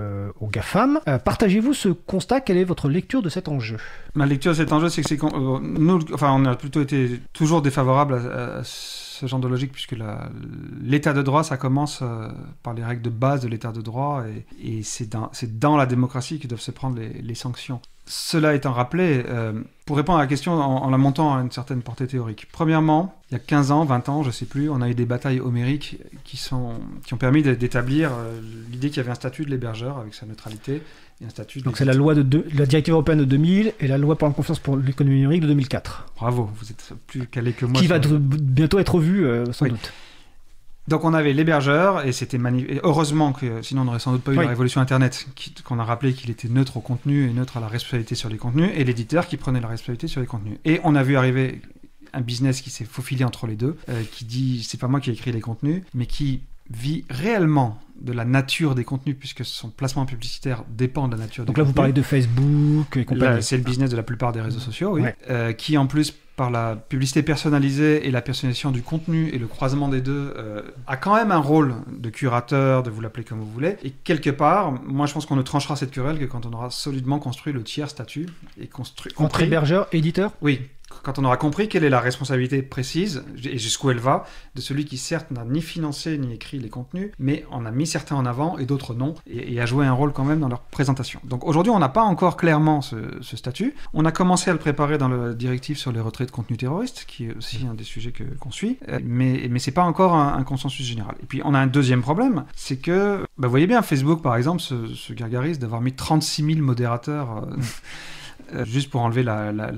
[SPEAKER 1] GAFAM. Partagez-vous ce constat? Quelle est votre lecture de cet enjeu?
[SPEAKER 5] Ma lecture de cet enjeu, c'est que on a plutôt été toujours défavorable à ce genre de logique, puisque l'état de droit, ça commence par les règles de base de l'état de droit, et c'est dans la démocratie que doivent se prendre les sanctions. Cela étant rappelé, pour répondre à la question en la montant à une certaine portée théorique. Premièrement, il y a 15 ans, 20 ans, je ne sais plus, on a eu des batailles homériques qui ont permis d'établir l'idée qu'il y avait un statut de l'hébergeur avec sa neutralité. Et un statut
[SPEAKER 1] donc c'est la loi la directive européenne de 2000 et la loi pour la confiance pour l'économie numérique de 2004.
[SPEAKER 5] Bravo, vous êtes plus calé que moi.
[SPEAKER 1] Qui va bientôt être revue, sans doute.
[SPEAKER 5] Donc on avait l'hébergeur, et c'était heureusement que sinon on n'aurait sans doute pas eu la révolution Internet, qu'on a rappelé qu'il était neutre au contenu et neutre à la responsabilité sur les contenus, et l'éditeur qui prenait la responsabilité sur les contenus. Et on a vu arriver un business qui s'est faufilé entre les deux, qui dit c'est pas moi qui ai écrit les contenus, mais qui vit réellement de la nature des contenus, puisque son placement publicitaire dépend de la nature des contenus.
[SPEAKER 1] Donc là, vous parlez de Facebook et compagnie.
[SPEAKER 5] Là, c'est le business de la plupart des réseaux sociaux, oui.
[SPEAKER 1] Ouais.
[SPEAKER 5] Qui en plus, par la publicité personnalisée et la personnalisation du contenu et le croisement des deux, a quand même un rôle de curateur, de vous l'appeler comme vous voulez. Et quelque part, moi je pense qu'on ne tranchera cette querelle que quand on aura solidement construit le tiers statut et
[SPEAKER 1] Entre hébergeur, éditeur.
[SPEAKER 5] Oui. Quand on aura compris quelle est la responsabilité précise et jusqu'où elle va de celui qui certes n'a ni financé ni écrit les contenus, mais en a mis certains en avant et d'autres non, et a joué un rôle quand même dans leur présentation. Donc aujourd'hui, on n'a pas encore clairement ce statut. On a commencé à le préparer dans le directive sur les retraits de contenus terroristes, qui est aussi un des sujets qu'on suit, mais c'est pas encore un consensus général. Et puis on a un deuxième problème, c'est que, vous voyez bien, Facebook par exemple se gargarise d'avoir mis 36 000 modérateurs... juste pour enlever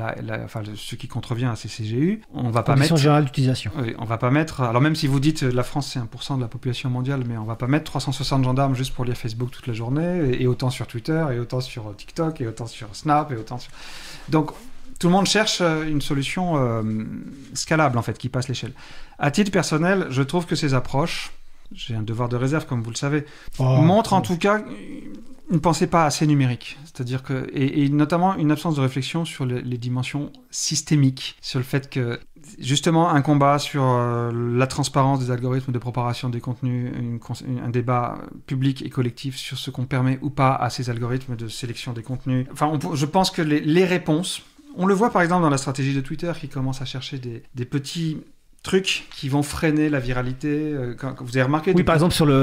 [SPEAKER 5] ce qui contrevient à ces CGU, on va pas mettre...
[SPEAKER 1] Conditions générales d'utilisation.
[SPEAKER 5] Oui, on va pas mettre... Alors même si vous dites la France c'est 1% de la population mondiale, mais on va pas mettre 360 gendarmes juste pour lire Facebook toute la journée, et autant sur Twitter, et autant sur TikTok, et autant sur Snap, et autant sur... Donc tout le monde cherche une solution scalable en fait, qui passe l'échelle. À titre personnel, je trouve que ces approches, j'ai un devoir de réserve comme vous le savez, montrent en tout cas... une pensée pas assez numérique, c'est-à-dire que et notamment une absence de réflexion sur les dimensions systémiques, sur le fait que justement un combat sur la transparence des algorithmes de propagation des contenus, un débat public et collectif sur ce qu'on permet ou pas à ces algorithmes de sélection des contenus. Enfin, je pense que les réponses, on le voit par exemple dans la stratégie de Twitter qui commence à chercher des petits trucs qui vont freiner la viralité. Quand vous avez remarqué...
[SPEAKER 1] Oui, par exemple, sur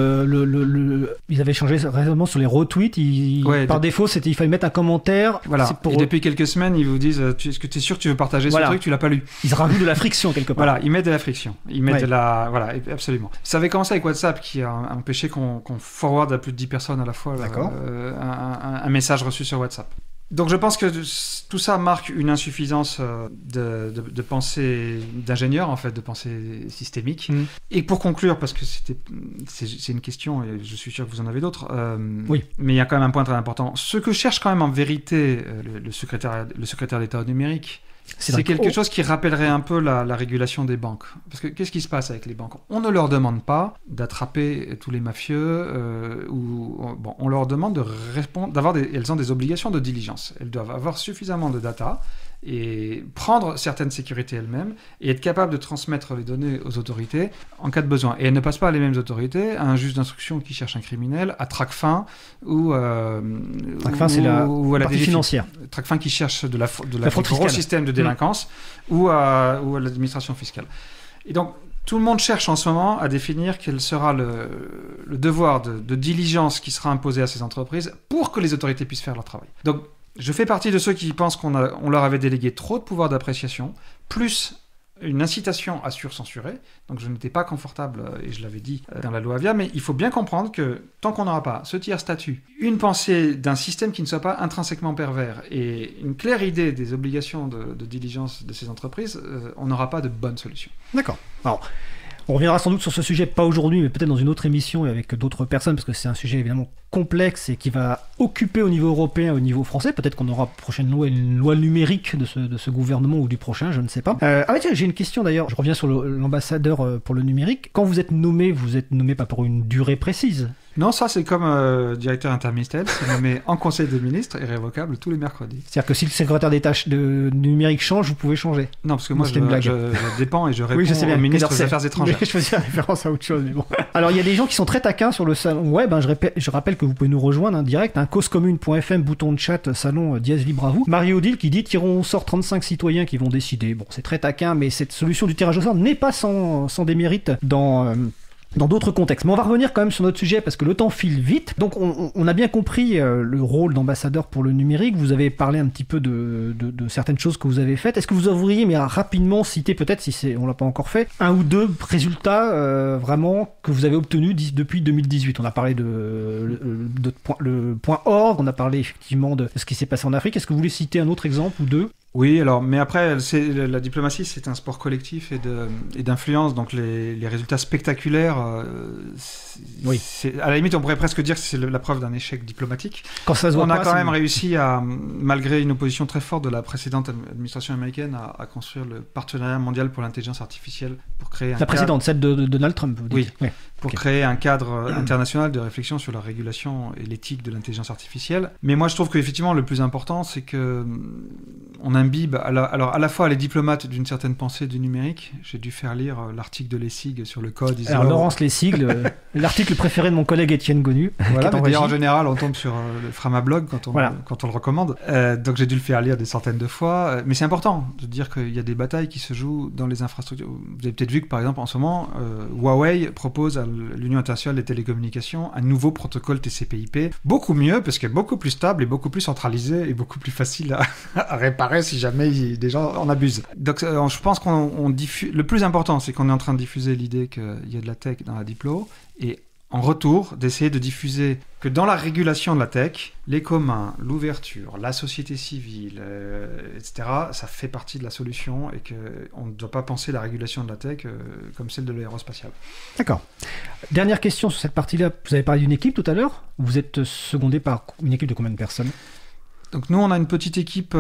[SPEAKER 1] ils avaient changé récemment sur les retweets. Par défaut, il fallait mettre un commentaire.
[SPEAKER 5] Voilà. Et depuis quelques semaines, ils vous disent est-ce que tu es sûr que tu veux partager ce truc, tu l'as pas lu.
[SPEAKER 1] Ils rajoutent de la friction quelque part.
[SPEAKER 5] Voilà, ils mettent de la friction. Ils mettent de la... Voilà, absolument. Ça avait commencé avec WhatsApp qui a empêché qu'on forward à plus de 10 personnes à la fois un message reçu sur WhatsApp. Donc je pense que tout ça marque une insuffisance de pensée d'ingénieur, en fait, de pensée systémique. Et pour conclure, parce que c'est une question, et je suis sûr que vous en avez d'autres,
[SPEAKER 1] oui.
[SPEAKER 5] Mais il y a quand même un point très important. Ce que cherche quand même en vérité le secrétaire d'État au numérique, c'est quelque chose qui rappellerait un peu la régulation des banques. Parce que qu'est-ce qui se passe avec les banques ? On ne leur demande pas d'attraper tous les mafieux, on leur demande de répondre, elles ont des obligations de diligence. Elles doivent avoir suffisamment de data et prendre certaines sécurités elles-mêmes et être capable de transmettre les données aux autorités en cas de besoin. Et elles ne passent pas à les mêmes autorités, à un juge d'instruction qui cherche un criminel, à Tracfin ou
[SPEAKER 1] Tracfin, c'est la partie financière.
[SPEAKER 5] Tracfin qui cherche de la
[SPEAKER 1] fraude
[SPEAKER 5] gros
[SPEAKER 1] fiscale.
[SPEAKER 5] Système de délinquance ou à l'administration fiscale. Et donc tout le monde cherche en ce moment à définir quel sera le devoir de diligence qui sera imposé à ces entreprises pour que les autorités puissent faire leur travail. Donc je fais partie de ceux qui pensent qu'on leur avait délégué trop de pouvoir d'appréciation, plus une incitation à surcensurer. Donc je n'étais pas confortable, et je l'avais dit dans la loi Avia, mais il faut bien comprendre que tant qu'on n'aura pas ce tiers statut, une pensée d'un système qui ne soit pas intrinsèquement pervers et une claire idée des obligations de diligence de ces entreprises, on n'aura pas de bonne solution.
[SPEAKER 1] D'accord. Alors, on reviendra sans doute sur ce sujet, pas aujourd'hui, mais peut-être dans une autre émission et avec d'autres personnes, parce que c'est un sujet évidemment complexe et qui va occuper au niveau européen, au niveau français. Peut-être qu'on aura prochainement une loi numérique de ce gouvernement ou du prochain, je ne sais pas. Tiens, j'ai une question d'ailleurs. Je reviens sur l'ambassadeur pour le numérique. Quand vous êtes nommé pas pour une durée précise.
[SPEAKER 5] Non, ça c'est comme directeur interministériel, c'est nommé en conseil des ministres et révocable tous les mercredis.
[SPEAKER 1] C'est-à-dire que si le secrétaire d'État de numérique change, vous pouvez changer.
[SPEAKER 5] Non, parce que moi je dépends et je réponds au ministre des Affaires étrangères.
[SPEAKER 1] Je faisais référence à autre chose, mais bon. Alors il y a des gens qui sont très taquins sur le salon web. Je rappelle que vous pouvez nous rejoindre en direct, causecommune.fm, bouton de chat, salon dièse libre à vous. Marie-Odile qui dit tirons au sort 35 citoyens qui vont décider. Bon, c'est très taquin, mais cette solution du tirage au sort n'est pas sans démérite dans d'autres contextes. Mais on va revenir quand même sur notre sujet parce que le temps file vite. Donc on a bien compris le rôle d'ambassadeur pour le numérique. Vous avez parlé un petit peu de certaines choses que vous avez faites. Est-ce que vous ouvriez, mais rapidement citer peut-être, si on l'a pas encore fait, un ou deux résultats vraiment que vous avez obtenus depuis 2018 ? On a parlé le point .org, on a parlé effectivement de ce qui s'est passé en Afrique. Est-ce que vous voulez citer un autre exemple ou deux ?
[SPEAKER 5] Oui, alors, mais après, la diplomatie, c'est un sport collectif et d'influence, donc les résultats spectaculaires,
[SPEAKER 1] Oui.
[SPEAKER 5] À la limite, on pourrait presque dire que c'est la preuve d'un échec diplomatique.
[SPEAKER 1] Quand ça se voit
[SPEAKER 5] On a
[SPEAKER 1] pas,
[SPEAKER 5] quand
[SPEAKER 1] c'est-
[SPEAKER 5] même réussi à, malgré une opposition très forte de la précédente administration américaine, à construire le partenariat mondial pour l'intelligence artificielle pour créer
[SPEAKER 1] La précédente, celle de Donald Trump, vous dites.
[SPEAKER 5] Oui.
[SPEAKER 1] Ouais.
[SPEAKER 5] pour
[SPEAKER 1] Ok.
[SPEAKER 5] créer un cadre international de réflexion sur la régulation et l'éthique de l'intelligence artificielle. Mais moi, je trouve qu'effectivement, le plus important, c'est que on imbibe, alors à la fois les diplomates d'une certaine pensée du numérique. J'ai dû faire lire l'article de Lessig sur le code.
[SPEAKER 1] Alors, Laurence Lessig, l'article préféré de mon collègue Étienne Gonu.
[SPEAKER 5] Voilà,
[SPEAKER 1] qui est en
[SPEAKER 5] mais d'ailleurs, en
[SPEAKER 1] régie.
[SPEAKER 5] général, on tombe sur le Framablog quand on le recommande. Donc j'ai dû le faire lire des centaines de fois. Mais c'est important de dire qu'il y a des batailles qui se jouent dans les infrastructures. Vous avez peut-être vu que, par exemple, en ce moment, Huawei propose à l'Union internationale des télécommunications un nouveau protocole TCP/IP, beaucoup mieux, parce qu'il est beaucoup plus stable et beaucoup plus centralisé et beaucoup plus facile à réparer si jamais des gens en abusent. Donc je pense qu'on diffuse... Le plus important, c'est qu'on est en train de diffuser l'idée qu'il y a de la tech dans la diplo, et en retour, d'essayer de diffuser que dans la régulation de la tech, les communs, l'ouverture, la société civile, etc., ça fait partie de la solution et qu'on ne doit pas penser la régulation de la tech comme celle de l'aérospatiale.
[SPEAKER 1] D'accord. Dernière question sur cette partie-là. Vous avez parlé d'une équipe tout à l'heure. Vous êtes secondé par une équipe de combien de personnes ?
[SPEAKER 5] Donc nous, on a une petite équipe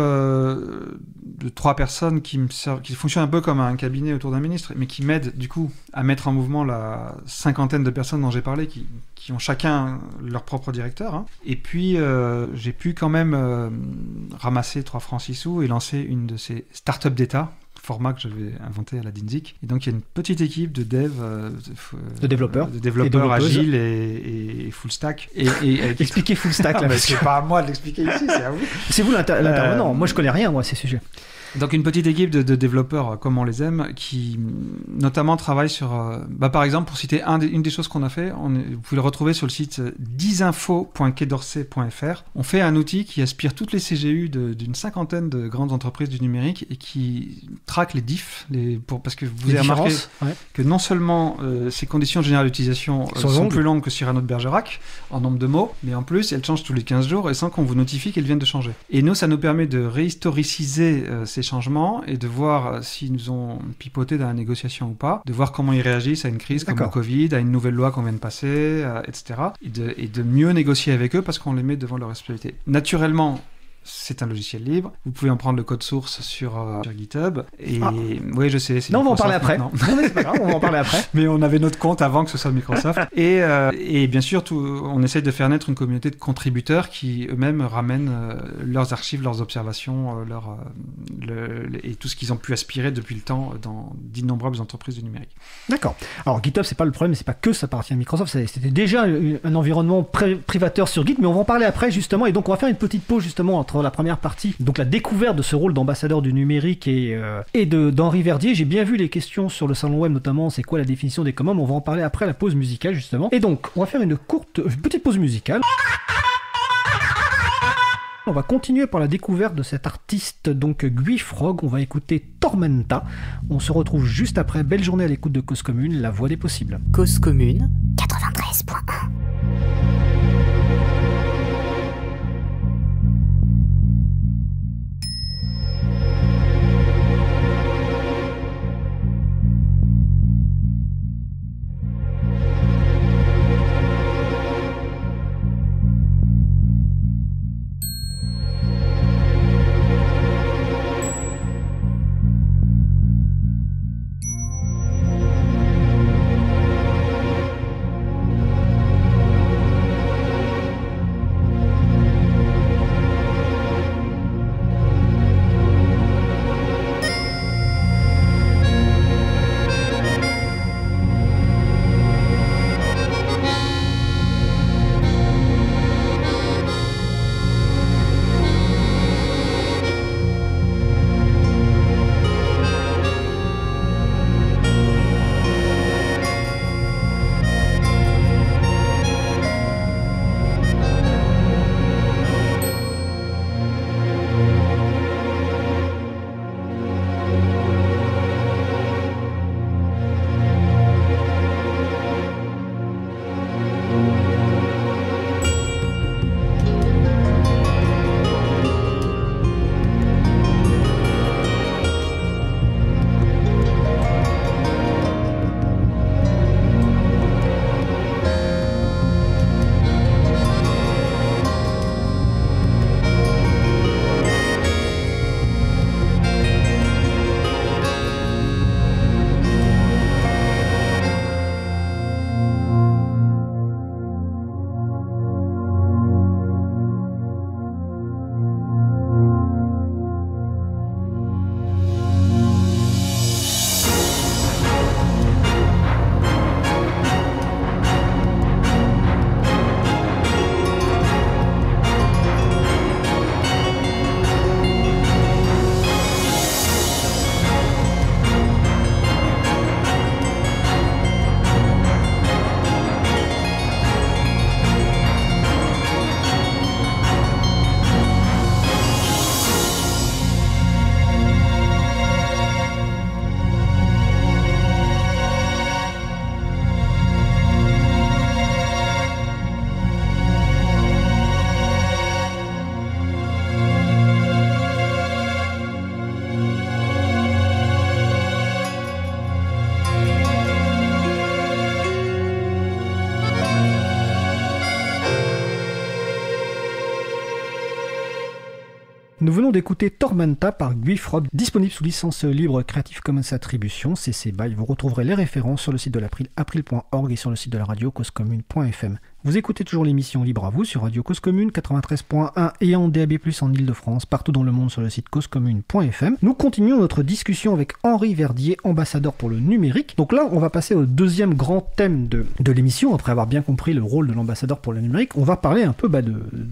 [SPEAKER 5] de 3 personnes qui fonctionne un peu comme un cabinet autour d'un ministre, mais qui m'aident du coup à mettre en mouvement la cinquantaine de personnes dont j'ai parlé, qui ont chacun leur propre directeur. Hein. Et puis, j'ai pu quand même ramasser 3 francs 6 sous et lancer une de ces startups d'État, format que j'avais inventé à la DINSIC. Et donc il y a une petite équipe de
[SPEAKER 1] de développeurs
[SPEAKER 5] agiles et full stack. Et
[SPEAKER 1] expliquez full stack là.
[SPEAKER 5] Mais c'est pas à moi de l'expliquer ici, c'est à vous.
[SPEAKER 1] C'est vous l'intervenant. Moi je connais rien moi à ces sujets.
[SPEAKER 5] Donc une petite équipe de développeurs comme on les aime, qui notamment travaillent sur... par exemple, pour citer une des choses qu'on a fait, vous pouvez le retrouver sur le site disinfo.quaidorsay.fr. On fait un outil qui aspire toutes les CGU d'une cinquantaine de grandes entreprises du numérique et qui traque les diffs, parce que vous avez remarqué que non seulement ces conditions générales d'utilisation sont plus longues que sur un autre Bergerac, en nombre de mots, mais en plus elles changent tous les 15 jours et sans qu'on vous notifie qu'elles viennent de changer. Et nous, ça nous permet de réhistoriciser ces changements et de voir s'ils nous ont pipoté dans la négociation ou pas, de voir comment ils réagissent à une crise comme le Covid, à une nouvelle loi qu'on vient de passer, etc. Et de mieux négocier avec eux parce qu'on les met devant leur responsabilité. Naturellement, c'est un logiciel libre. Vous pouvez en prendre le code source sur GitHub. Et oui, je sais.
[SPEAKER 1] Non, on va en parler après. Non, mais c'est pas grave, on va en parler après.
[SPEAKER 5] Mais on avait notre compte avant que ce soit Microsoft. Et bien sûr, on essaie de faire naître une communauté de contributeurs qui eux-mêmes ramènent leurs archives, leurs observations, et tout ce qu'ils ont pu aspirer depuis le temps dans d'innombrables entreprises du numérique.
[SPEAKER 1] D'accord. Alors GitHub, c'est pas le problème, c'est pas que ça appartient à Microsoft. C'était déjà un environnement privateur sur Git, mais on va en parler après justement. Et donc on va faire une petite pause justement entre la première partie, donc la découverte de ce rôle d'ambassadeur du numérique et d'Henri Verdier. J'ai bien vu les questions sur le salon web notamment, c'est quoi la définition des communs, on va en parler après la pause musicale justement. Et donc on va faire une petite pause musicale. On va continuer par la découverte de cet artiste, donc Guy Frog. On va écouter Tormenta. On se retrouve juste après. Belle journée à l'écoute de Cause Commune, la voix des possibles.
[SPEAKER 3] Cause Commune 93.1.
[SPEAKER 1] Nous venons d'écouter Tormenta par Guifrod, disponible sous licence libre Creative Commons Attribution, CC BY. Vous retrouverez les références sur le site de l'April, april.org et sur le site de la radio causecommune.fm. Vous écoutez toujours l'émission Libre à vous sur Radio Cause Commune 93.1 et en DAB+, en Ile-de-France, partout dans le monde sur le site causecommune.fm. Nous continuons notre discussion avec Henri Verdier, ambassadeur pour le numérique. Donc là, on va passer au deuxième grand thème de l'émission. Après avoir bien compris le rôle de l'ambassadeur pour le numérique, on va parler un peu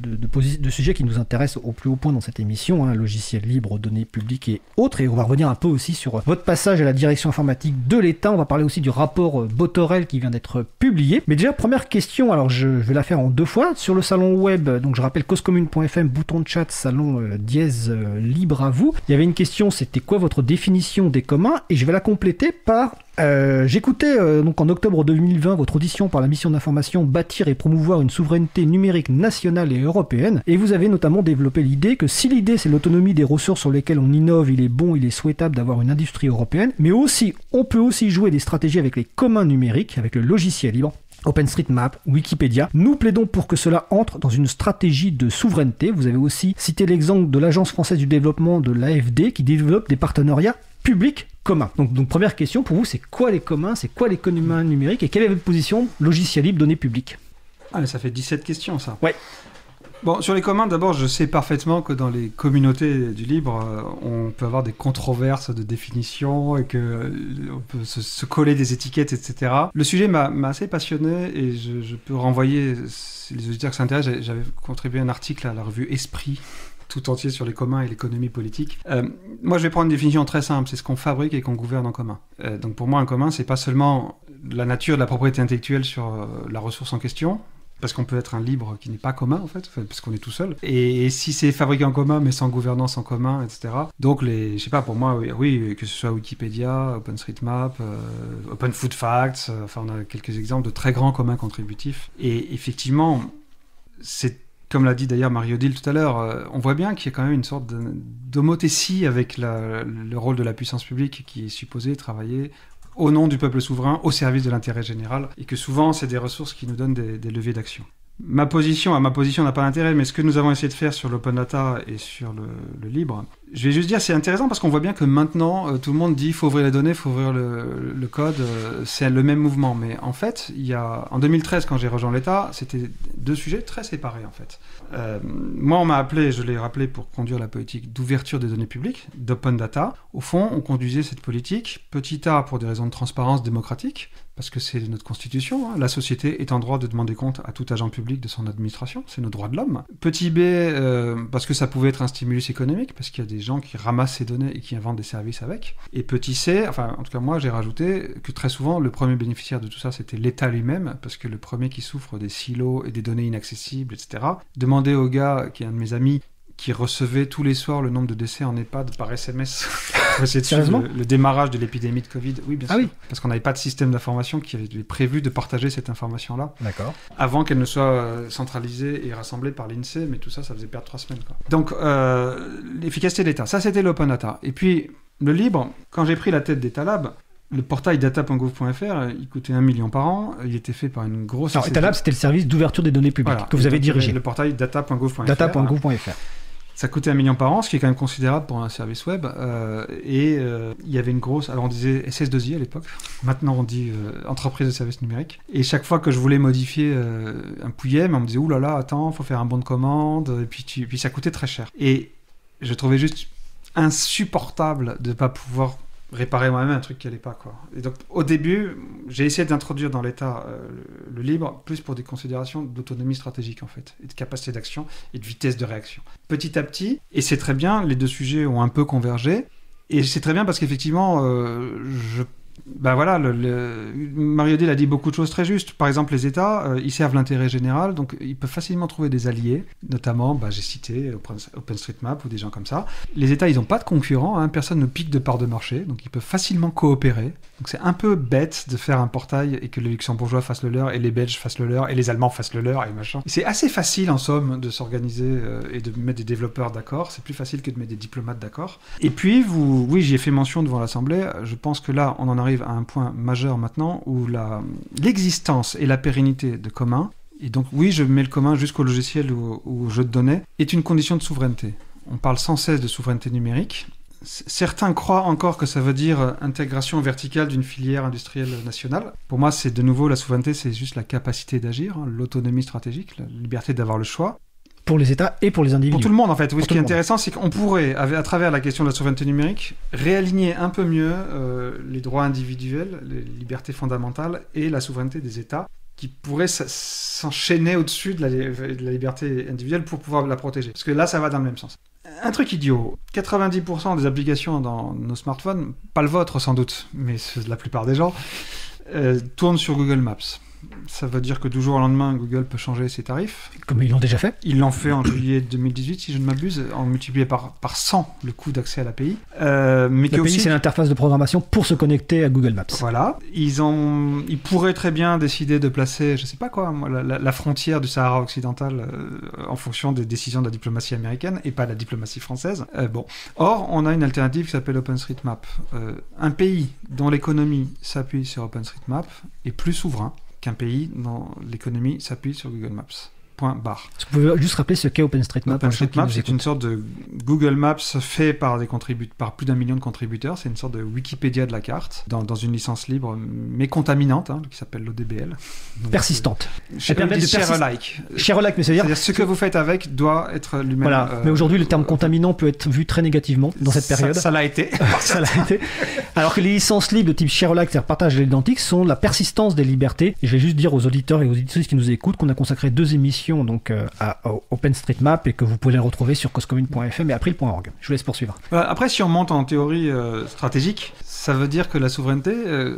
[SPEAKER 1] de sujets qui nous intéressent au plus haut point dans cette émission, logiciels libres, données publiques et autres. Et on va revenir un peu aussi sur votre passage à la direction informatique de l'État. On va parler aussi du rapport Botorel qui vient d'être publié. Mais déjà, première question, alors je vais la faire en 2 fois. Sur le salon web, donc je rappelle causecommune.fm, bouton de chat, salon dièse libre à vous. Il y avait une question, c'était quoi votre définition des communs? Et je vais la compléter par... j'écoutais donc en octobre 2020 votre audition par la mission d'information Bâtir et promouvoir une souveraineté numérique nationale et européenne, et vous avez notamment développé l'idée que si l'idée c'est l'autonomie des ressources sur lesquelles on innove, il est souhaitable d'avoir une industrie européenne, mais aussi on peut aussi jouer des stratégies avec les communs numériques, avec le logiciel libre, OpenStreetMap, Wikipédia. Nous plaidons pour que cela entre dans une stratégie de souveraineté. Vous avez aussi cité l'exemple de l'Agence française du développement, de l'AFD, qui développe des partenariats publics communs. Donc première question pour vous, c'est quoi les communs, c'est quoi les communs numériques et quelle est votre position logiciel libre, données publiques?
[SPEAKER 5] Ah, mais ça fait 17 questions, ça.
[SPEAKER 1] Ouais.
[SPEAKER 5] Bon, sur les communs, d'abord, je sais parfaitement que dans les communautés du libre, on peut avoir des controverses de définition et qu'on peut se coller des étiquettes, etc. Le sujet m'a assez passionné et je peux renvoyer, si les auditeurs qui s'intéressent, j'avais contribué un article à la revue Esprit, tout entier sur les communs et l'économie politique. Moi, je vais prendre une définition très simple, c'est ce qu'on fabrique et qu'on gouverne en commun. Donc pour moi, un commun, c'est pas seulement la nature de la propriété intellectuelle sur la ressource en question, parce qu'on peut être un libre qui n'est pas commun, en fait, parce qu'on est tout seul. Et si c'est fabriqué en commun, mais sans gouvernance en commun, etc. Donc, je sais pas, pour moi, oui, que ce soit Wikipédia, OpenStreetMap, Open Food Facts, enfin, on a quelques exemples de très grands communs contributifs. Et effectivement, c'est, comme l'a dit d'ailleurs Marie-Odile tout à l'heure, on voit bien qu'il y a quand même une sorte d'homothétie avec le rôle de la puissance publique qui est supposée travailler au nom du peuple souverain, au service de l'intérêt général, et que souvent, c'est des ressources qui nous donnent des leviers d'action. Ma position n'a pas d'intérêt, mais ce que nous avons essayé de faire sur l'open data et sur le libre, je vais juste dire, c'est intéressant parce qu'on voit bien que maintenant, tout le monde dit qu'il faut ouvrir les données, il faut ouvrir le code, c'est le même mouvement. Mais en fait, en 2013, quand j'ai rejoint l'État, c'était 2 sujets très séparés, en fait. Moi, on m'a appelé, je l'ai rappelé, pour conduire la politique d'ouverture des données publiques, d'open data. Au fond, on conduisait cette politique, petit a, pour des raisons de transparence démocratique, parce que c'est notre constitution, la société est en droit de demander compte à tout agent public de son administration, c'est nos droits de l'homme. Petit b, parce que ça pouvait être un stimulus économique, parce qu'il y a des gens qui ramassent ces données et qui inventent des services avec. Et petit c, enfin en tout cas moi j'ai rajouté que très souvent le premier bénéficiaire de tout ça c'était l'État lui-même, parce que le premier qui souffre des silos et des données inaccessibles, etc. Demandez au gars, qui est un de mes amis, qui recevait tous les soirs le nombre de décès en EHPAD par SMS pour essayer de suivre le démarrage de l'épidémie de Covid. Oui, bien sûr. Oui. Parce qu'on n'avait pas de système d'information qui avait prévu de partager cette information-là.
[SPEAKER 1] D'accord.
[SPEAKER 5] Avant qu'elle ne soit centralisée et rassemblée par l'INSEE, mais tout ça, ça faisait perdre 3 semaines, quoi. Donc, l'efficacité de l'État, ça c'était l'open data. Et puis, le libre, quand j'ai pris la tête d'Etalab, le portail data.gouv.fr, il coûtait 1 million par an, il était fait par une grosse...
[SPEAKER 1] Alors, Etalab, c'était le service d'ouverture des données publiques que vous avez dirigé.
[SPEAKER 5] Le portail data.gouv.fr.
[SPEAKER 1] Data.gouv.fr.
[SPEAKER 5] Ça coûtait 1 million par an, ce qui est quand même considérable pour un service web. Il y avait une grosse... Alors on disait SS2I à l'époque. Maintenant on dit entreprise de services numériques. Et chaque fois que je voulais modifier un pouillem, on me disait « Ouh là là, attends, faut faire un bon de commande. » Et puis ça coûtait très cher. Et je trouvais juste insupportable de ne pas pouvoir réparer moi-même un truc qui n'allait pas, quoi. Et donc, au début, j'ai essayé d'introduire dans l'État le libre, plus pour des considérations d'autonomie stratégique, en fait, et de capacité d'action et de vitesse de réaction. Petit à petit, et c'est très bien, les 2 sujets ont un peu convergé, et c'est très bien parce qu'effectivement, ben voilà, Marie-Odile a dit beaucoup de choses très justes. Par exemple, les États, ils servent l'intérêt général, donc ils peuvent facilement trouver des alliés, notamment, j'ai cité OpenStreetMap ou des gens comme ça. Les États, ils n'ont pas de concurrents, personne ne pique de part de marché, donc ils peuvent facilement coopérer. Donc c'est un peu bête de faire un portail et que les Luxembourgeois fassent le leur, et les Belges fassent le leur, et les Allemands fassent le leur, et machin. Et c'est assez facile, en somme, de s'organiser et de mettre des développeurs d'accord. C'est plus facile que de mettre des diplomates d'accord. Et puis, oui, j'y ai fait mention devant l'Assemblée. Je pense que là, on en arrive à un point majeur maintenant où l'existence et la pérennité de communs, et donc oui, je mets le commun jusqu'au logiciel ou au jeu de données, est une condition de souveraineté. on parle sans cesse de souveraineté numérique. Certains croient encore que ça veut dire intégration verticale d'une filière industrielle nationale. Pour moi, c'est de nouveau la souveraineté, c'est juste la capacité d'agir, l'autonomie stratégique, la liberté d'avoir le choix.
[SPEAKER 1] Pour les États et pour les individus.
[SPEAKER 5] Pour tout le monde, en fait. Oui, ce qui est
[SPEAKER 1] monde.
[SPEAKER 5] intéressant, c'est qu'on pourrait, à travers la question de la souveraineté numérique, réaligner un peu mieux les droits individuels, les libertés fondamentales et la souveraineté des États, qui pourraient s'enchaîner au-dessus de la liberté individuelle pour pouvoir la protéger. Parce que là, ça va dans le même sens. Un truc idiot, 90% des applications dans nos smartphones, pas le vôtre sans doute, mais la plupart des gens, tournent sur Google Maps. Ça veut dire que du jour au lendemain, Google peut changer ses tarifs.
[SPEAKER 1] Comme ils l'ont déjà fait.
[SPEAKER 5] Ils l'ont fait en juillet 2018, si je ne m'abuse, en multiplié par 100 le coût d'accès à l'API. L'API,
[SPEAKER 1] aussi... c'est l'interface de programmation pour se connecter à Google Maps.
[SPEAKER 5] Voilà. Ils pourraient très bien décider de placer, je ne sais pas quoi, la frontière du Sahara occidental en fonction des décisions de la diplomatie américaine et pas de la diplomatie française. Or, on a une alternative qui s'appelle OpenStreetMap. Un pays dont l'économie s'appuie sur OpenStreetMap est plus souverain qu'un pays dont l'économie s'appuie sur Google Maps. Point barre.
[SPEAKER 1] Est-ce que vous pouvez juste rappeler ce qu'est OpenStreetMap?
[SPEAKER 5] OpenStreetMap, c'est une sorte de Google Maps fait par plus d'1 million de contributeurs. C'est une sorte de Wikipédia de la carte, dans une licence libre, mais contaminante, qui s'appelle l'ODBL. Donc,
[SPEAKER 1] persistante.
[SPEAKER 5] Share-alike.
[SPEAKER 1] Share-alike, mais c'est-à-dire
[SPEAKER 5] ce que vous faites avec doit être lui-même...
[SPEAKER 1] Voilà, mais aujourd'hui, le terme contaminant peut être vu très négativement dans cette période.
[SPEAKER 5] Ça l'a été.
[SPEAKER 1] Ça l'a été. Alors que les licences libres de type share-alike, c'est-à-dire partage à l'identique, sont la persistance des libertés. Et je vais juste dire aux auditeurs et aux auditrices qui nous écoutent qu'on a consacré 2 émissions donc à OpenStreetMap et que vous pouvez les retrouver sur causecommune.fm et april.org. Je vous laisse poursuivre.
[SPEAKER 5] Après, si on monte en théorie stratégique, ça veut dire que la souveraineté,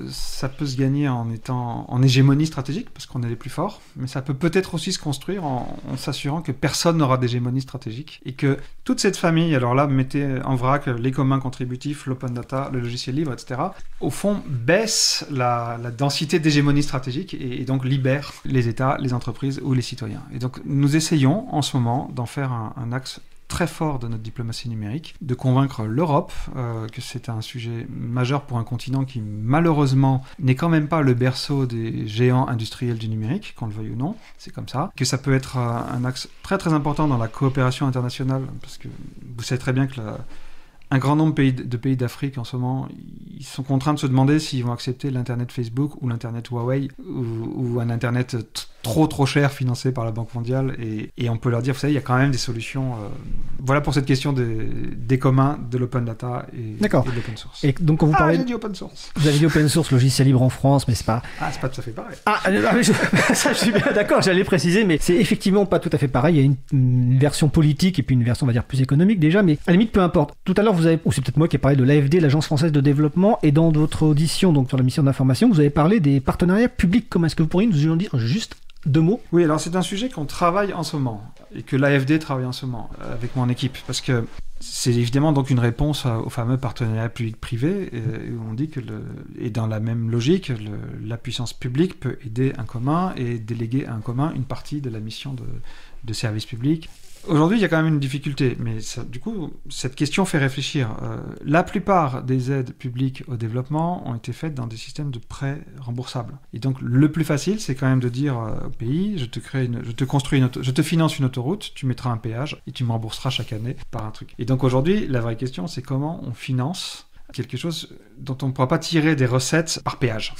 [SPEAKER 5] ça peut se gagner en étant en hégémonie stratégique, parce qu'on est les plus forts, mais ça peut peut-être aussi se construire en s'assurant que personne n'aura d'hégémonie stratégique et que toute cette famille, alors là, mettez en vrac les communs contributifs, l'open data, le logiciel libre, etc., au fond, baisse la densité d'hégémonie stratégique et donc libère les États, les entreprises ou les citoyens. Et donc, nous essayons en ce moment d'en faire un axe très fort de notre diplomatie numérique, de convaincre l'Europe que c'est un sujet majeur pour un continent qui, malheureusement, n'est quand même pas le berceau des géants industriels du numérique, qu'on le veuille ou non, c'est comme ça, que ça peut être un axe très très important dans la coopération internationale, parce que vous savez très bien que un grand nombre de pays d'Afrique en ce moment, ils sont contraints de se demander s'ils vont accepter l'Internet Facebook ou l'Internet Huawei ou un Internet trop cher financé par la Banque mondiale. Et on peut leur dire, vous savez, il y a quand même des solutions. Voilà pour cette question des communs, de l'open data et de l'open source.
[SPEAKER 1] Et donc, quand vous parlez...
[SPEAKER 5] j'ai dit open source.
[SPEAKER 1] Vous avez dit open source, logiciel libre en France, mais c'est pas...
[SPEAKER 5] c'est pas tout à fait pareil.
[SPEAKER 1] Ça, je suis bien d'accord, j'allais préciser, mais c'est effectivement pas tout à fait pareil. Il y a une version politique et puis une version, on va dire, plus économique déjà, mais à la limite, peu importe. Tout à l'heure, ou c'est peut-être moi qui ai parlé de l'AFD, l'Agence française de développement, et dans votre audition, donc sur la mission d'information, vous avez parlé des partenariats publics communs. Est-ce que vous pourriez nous en dire juste 2 mots?
[SPEAKER 5] Oui, alors c'est un sujet qu'on travaille en ce moment, et que l'AFD travaille en ce moment, avec mon équipe, parce que c'est évidemment donc une réponse au fameux partenariat public-privé, où on dit que, et dans la même logique, la puissance publique peut aider un commun et déléguer à un commun une partie de la mission de service public. Aujourd'hui, il y a quand même une difficulté, mais du coup, cette question fait réfléchir. La plupart des aides publiques au développement ont été faites dans des systèmes de prêts remboursables. Et donc, le plus facile, c'est quand même de dire au pays, je te finance une autoroute, tu mettras un péage et tu me rembourseras chaque année par un truc. Et donc aujourd'hui, la vraie question, c'est comment on finance quelque chose dont on ne pourra pas tirer des recettes par péage,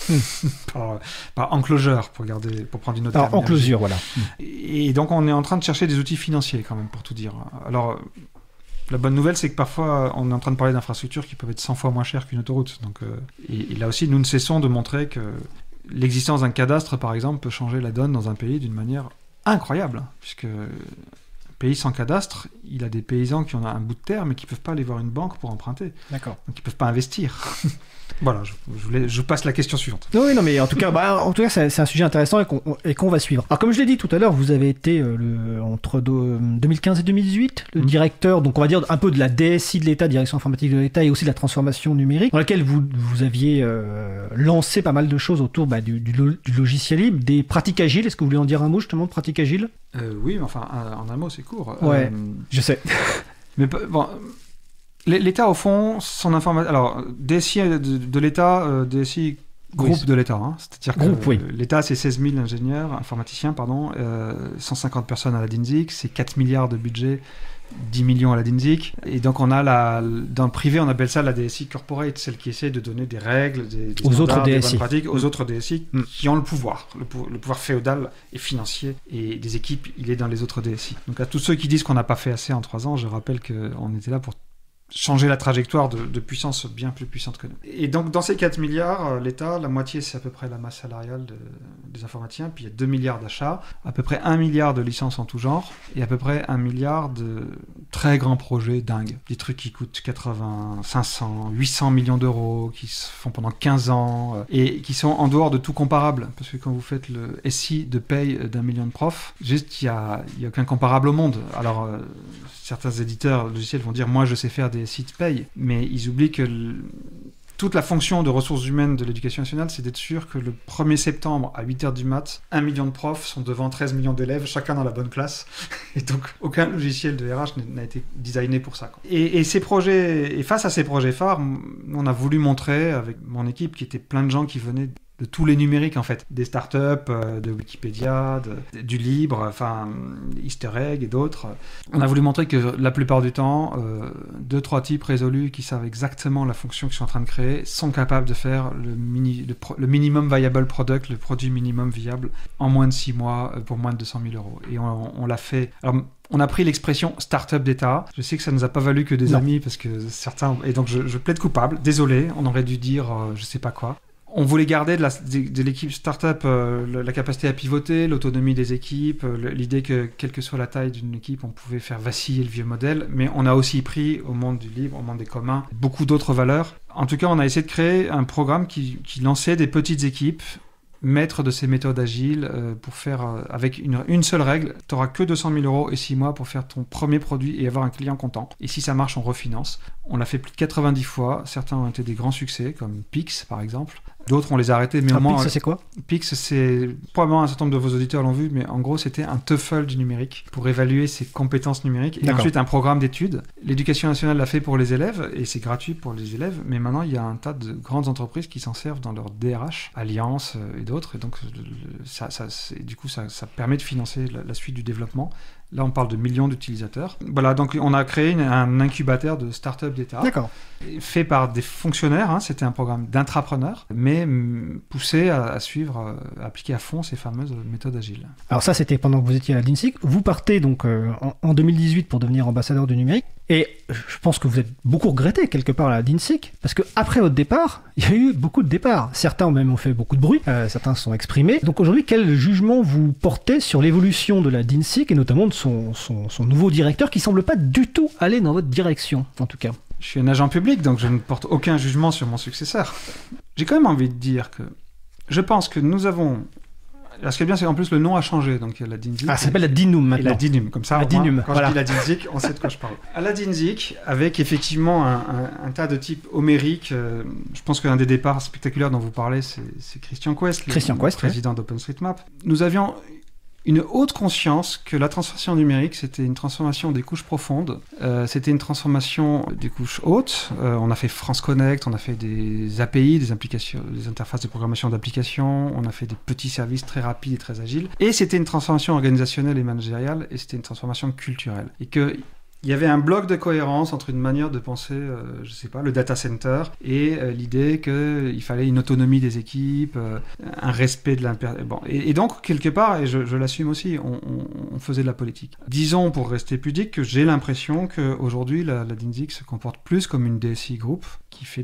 [SPEAKER 5] par enclosure, pour prendre une autre terminologie.
[SPEAKER 1] Enclosure, voilà.
[SPEAKER 5] Et donc on est en train de chercher des outils financiers quand même, pour tout dire. Alors, la bonne nouvelle, c'est que parfois on est en train de parler d'infrastructures qui peuvent être 100 fois moins chères qu'une autoroute. Donc, et là aussi, nous ne cessons de montrer que l'existence d'un cadastre, par exemple, peut changer la donne dans un pays d'une manière incroyable, puisque... pays sans cadastre, il a des paysans qui ont un bout de terre, mais qui ne peuvent pas aller voir une banque pour emprunter.
[SPEAKER 1] D'accord.
[SPEAKER 5] Donc ils ne peuvent pas investir. Voilà, je passe la question suivante.
[SPEAKER 1] Oui, non, mais en tout cas, c'est un sujet intéressant et qu'on va suivre. Alors, comme je l'ai dit tout à l'heure, vous avez été entre 2015 et 2018 le directeur, donc on va dire un peu de la DSI de l'État, Direction informatique de l'État, et aussi de la transformation numérique, dans laquelle vous aviez lancé pas mal de choses autour du logiciel libre, des pratiques agiles. Est-ce que vous voulez en dire un mot justement de pratiques agiles?
[SPEAKER 5] Oui, mais enfin, en un mot, c'est court.
[SPEAKER 1] Ouais, je sais.
[SPEAKER 5] Mais bon... L'État, au fond, son information... Alors, DSI de l'État, DSI groupe de l'État. Hein. C'est-à-dire que l'État, c'est 16 000 informaticiens, 150 personnes à la DINSIC, c'est 4 milliards de budget 10 millions à la DINSIC. Et donc, on a dans le privé, on appelle ça la DSI Corporate, celle qui essaie de donner des règles, des
[SPEAKER 1] aux
[SPEAKER 5] standards,
[SPEAKER 1] autres
[SPEAKER 5] des
[SPEAKER 1] DSI.
[SPEAKER 5] bonnes pratiques aux autres DSI qui ont le pouvoir féodal et financier. Et des équipes, il est dans les autres DSI. Donc, à tous ceux qui disent qu'on n'a pas fait assez en 3 ans, je rappelle qu'on était là pour changer la trajectoire de puissance bien plus puissante que nous. Et donc, dans ces 4 milliards, l'État, la moitié, c'est à peu près la masse salariale des informaticiens, puis il y a 2 milliards d'achats, à peu près 1 milliard de licences en tout genre, et à peu près 1 milliard de très grands projets dingues. Des trucs qui coûtent 80, 500, 800 millions d'euros, qui se font pendant 15 ans, et qui sont en dehors de tout comparable. Parce que quand vous faites le SI de paye d'1 million de profs, juste, il n'y a aucun comparable au monde. Alors, certains éditeurs logiciels vont dire « moi, je sais faire des sites paye », mais ils oublient que toute la fonction de ressources humaines de l'éducation nationale, c'est d'être sûr que le 1er septembre, à 8h du mat, 1 million de profs sont devant 13 millions d'élèves, chacun dans la bonne classe. Et donc, aucun logiciel de RH n'a été designé pour ça, quoi. Et face à ces projets phares, on a voulu montrer, avec mon équipe, qui était plein de gens qui venaient de tous les numériques, en fait, des startups, de Wikipédia, du libre, enfin, Easter Egg et d'autres. On a voulu montrer que la plupart du temps, 2-3 types résolus qui savent exactement la fonction qu'ils sont en train de créer sont capables de faire le minimum viable product, le produit minimum viable, en moins de 6 mois, pour moins de 200 000 euros. Et on l'a fait. Alors, on a pris l'expression start-up d'État. Je sais que ça ne nous a pas valu que des amis, parce que certains... Et donc, je plaide coupable. Désolé, on aurait dû dire je sais pas quoi. On voulait garder de l'équipe startup la capacité à pivoter, l'autonomie des équipes, l'idée que, quelle que soit la taille d'une équipe, on pouvait faire vaciller le vieux modèle, mais on a aussi pris au monde du libre, au monde des communs, beaucoup d'autres valeurs. En tout cas, on a essayé de créer un programme qui lançait des petites équipes, maîtres de ces méthodes agiles, pour faire, avec une seule règle, tu n'auras que 200 000 euros et 6 mois pour faire ton premier produit et avoir un client content. Et si ça marche, on refinance. On l'a fait plus de 90 fois. Certains ont été des grands succès, comme Pix, par exemple. D'autres, on les a arrêtés, mais au moins...
[SPEAKER 1] Pix, c'est quoi ?
[SPEAKER 5] Pix, c'est... Probablement un certain nombre de vos auditeurs l'ont vu, mais en gros, c'était un TOEFL du numérique pour évaluer ses compétences numériques. Et ensuite, un programme d'études. L'éducation nationale l'a fait pour les élèves, et c'est gratuit pour les élèves, mais maintenant, il y a un tas de grandes entreprises qui s'en servent dans leur DRH, Alliance et d'autres, et donc, du coup, ça permet de financer la suite du développement. Là, on parle de millions d'utilisateurs. Voilà, donc on a créé un incubateur de start-up d'État.
[SPEAKER 1] D'accord.
[SPEAKER 5] Fait par des fonctionnaires, hein, c'était un programme d'intrapreneurs, mais poussé à suivre, à appliquer à fond ces fameuses méthodes agiles.
[SPEAKER 1] Alors ça, c'était pendant que vous étiez à la DINSIC. Vous partez donc en 2018 pour devenir ambassadeur du numérique. Et je pense que vous êtes beaucoup regretté quelque part à la DINSIC, parce qu'après votre départ, il y a eu beaucoup de départs. Certains même ont fait beaucoup de bruit, certains se sont exprimés. Donc aujourd'hui, quel jugement vous portez sur l'évolution de la DINSIC, et notamment de son nouveau directeur, qui semble pas du tout aller dans votre direction, en tout cas?
[SPEAKER 5] Je suis un agent public, donc je ne porte aucun jugement sur mon successeur. J'ai quand même envie de dire que je pense que nous avons... Alors, ce qui est bien, c'est qu'en plus, le nom a changé. Donc, il y a la DINSIC.
[SPEAKER 1] Ah, ça s'appelle la DINUM maintenant.
[SPEAKER 5] Et la DINUM, comme ça,
[SPEAKER 1] la DINUM,
[SPEAKER 5] quand je dis la DINSIC, on sait de quoi je parle. À la DINSIC, avec effectivement un tas de types homériques, je pense qu'un des départs spectaculaires dont vous parlez, c'est Christian Quest, le président d'OpenStreetMap. Nous avions une haute conscience que la transformation numérique, c'était une transformation des couches profondes, c'était une transformation des couches hautes. On a fait France Connect, on a fait des API, des interfaces de programmation d'applications, on a fait des petits services très rapides et très agiles. Et c'était une transformation organisationnelle et managériale, et c'était une transformation culturelle. Et que il y avait un bloc de cohérence entre une manière de penser, je sais pas, le data center, et l'idée qu'il fallait une autonomie des équipes, un respect de bon, et donc, quelque part, et je l'assume aussi, on faisait de la politique. Disons, pour rester pudique, que j'ai l'impression qu'aujourd'hui, la DINSIC se comporte plus comme une DSI Group, qui fait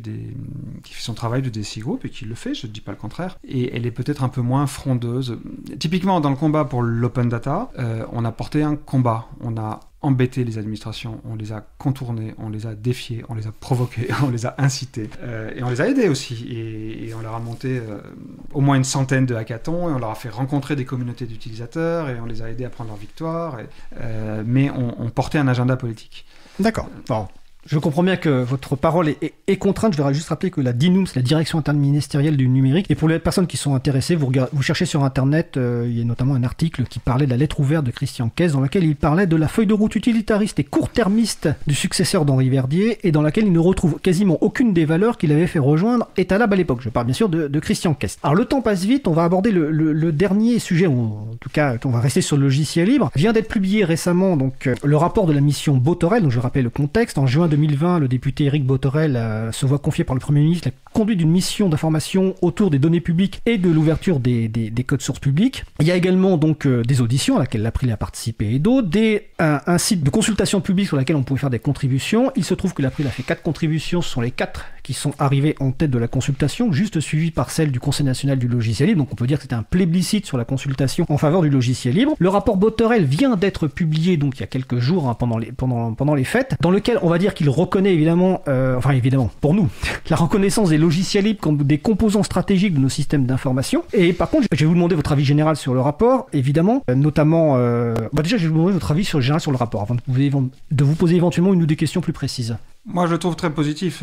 [SPEAKER 5] son travail de DSI Group, et qui le fait, je ne dis pas le contraire, et elle est peut-être un peu moins frondeuse. Typiquement, dans le combat pour l'open data, on a porté un combat, on a embêté les administrations, on les a contournées, on les a défiées, on les a provoquées, on les a incitées, et on les a aidés aussi, et on leur a monté au moins une centaine de hackathons, et on leur a fait rencontrer des communautés d'utilisateurs, et on les a aidés à prendre leur victoire, mais on portait un agenda politique.
[SPEAKER 1] D'accord. Bon. Je comprends bien que votre parole est contrainte. Je vais juste rappeler que la DINUM, c'est la Direction interministérielle du numérique. Et pour les personnes qui sont intéressées, vous cherchez sur Internet, il y a notamment un article qui parlait de la lettre ouverte de Christian Kess, dans laquelle il parlait de la feuille de route utilitariste et court-termiste du successeur d'Henri Verdier, et dans laquelle il ne retrouve quasiment aucune des valeurs qu'il avait fait rejoindre Etalab à l'époque. Je parle bien sûr de Christian Kess. Alors le temps passe vite, on va aborder le dernier sujet, ou en tout cas, on va rester sur le logiciel libre. Vient d'être publié récemment donc le rapport de la mission Botorel, donc je rappelle le contexte. En juin 2020, le député Éric Botorel se voit confier par le Premier ministre la conduite d'une mission d'information autour des données publiques et de l'ouverture des codes sources publics. Il y a également donc des auditions à laquelle l'April a participé et d'autres, un site de consultation publique sur laquelle on pouvait faire des contributions. Il se trouve que l'April a fait 4 contributions, ce sont les 4 qui sont arrivés en tête de la consultation, juste suivi par celle du Conseil national du logiciel libre, donc on peut dire que c'était un plébiscite sur la consultation en faveur du logiciel libre. Le rapport Botorel vient d'être publié donc il y a quelques jours, hein, pendant les fêtes, dans lequel on va dire qu'il reconnaît évidemment, pour nous, la reconnaissance des logiciels libres comme des composants stratégiques de nos systèmes d'information. Et par contre, je vais vous demander votre avis général sur le rapport, évidemment, notamment, déjà je vais vous demander votre avis général sur le rapport, avant de vous poser éventuellement une ou des questions plus précises.
[SPEAKER 5] Moi, je le trouve très positif.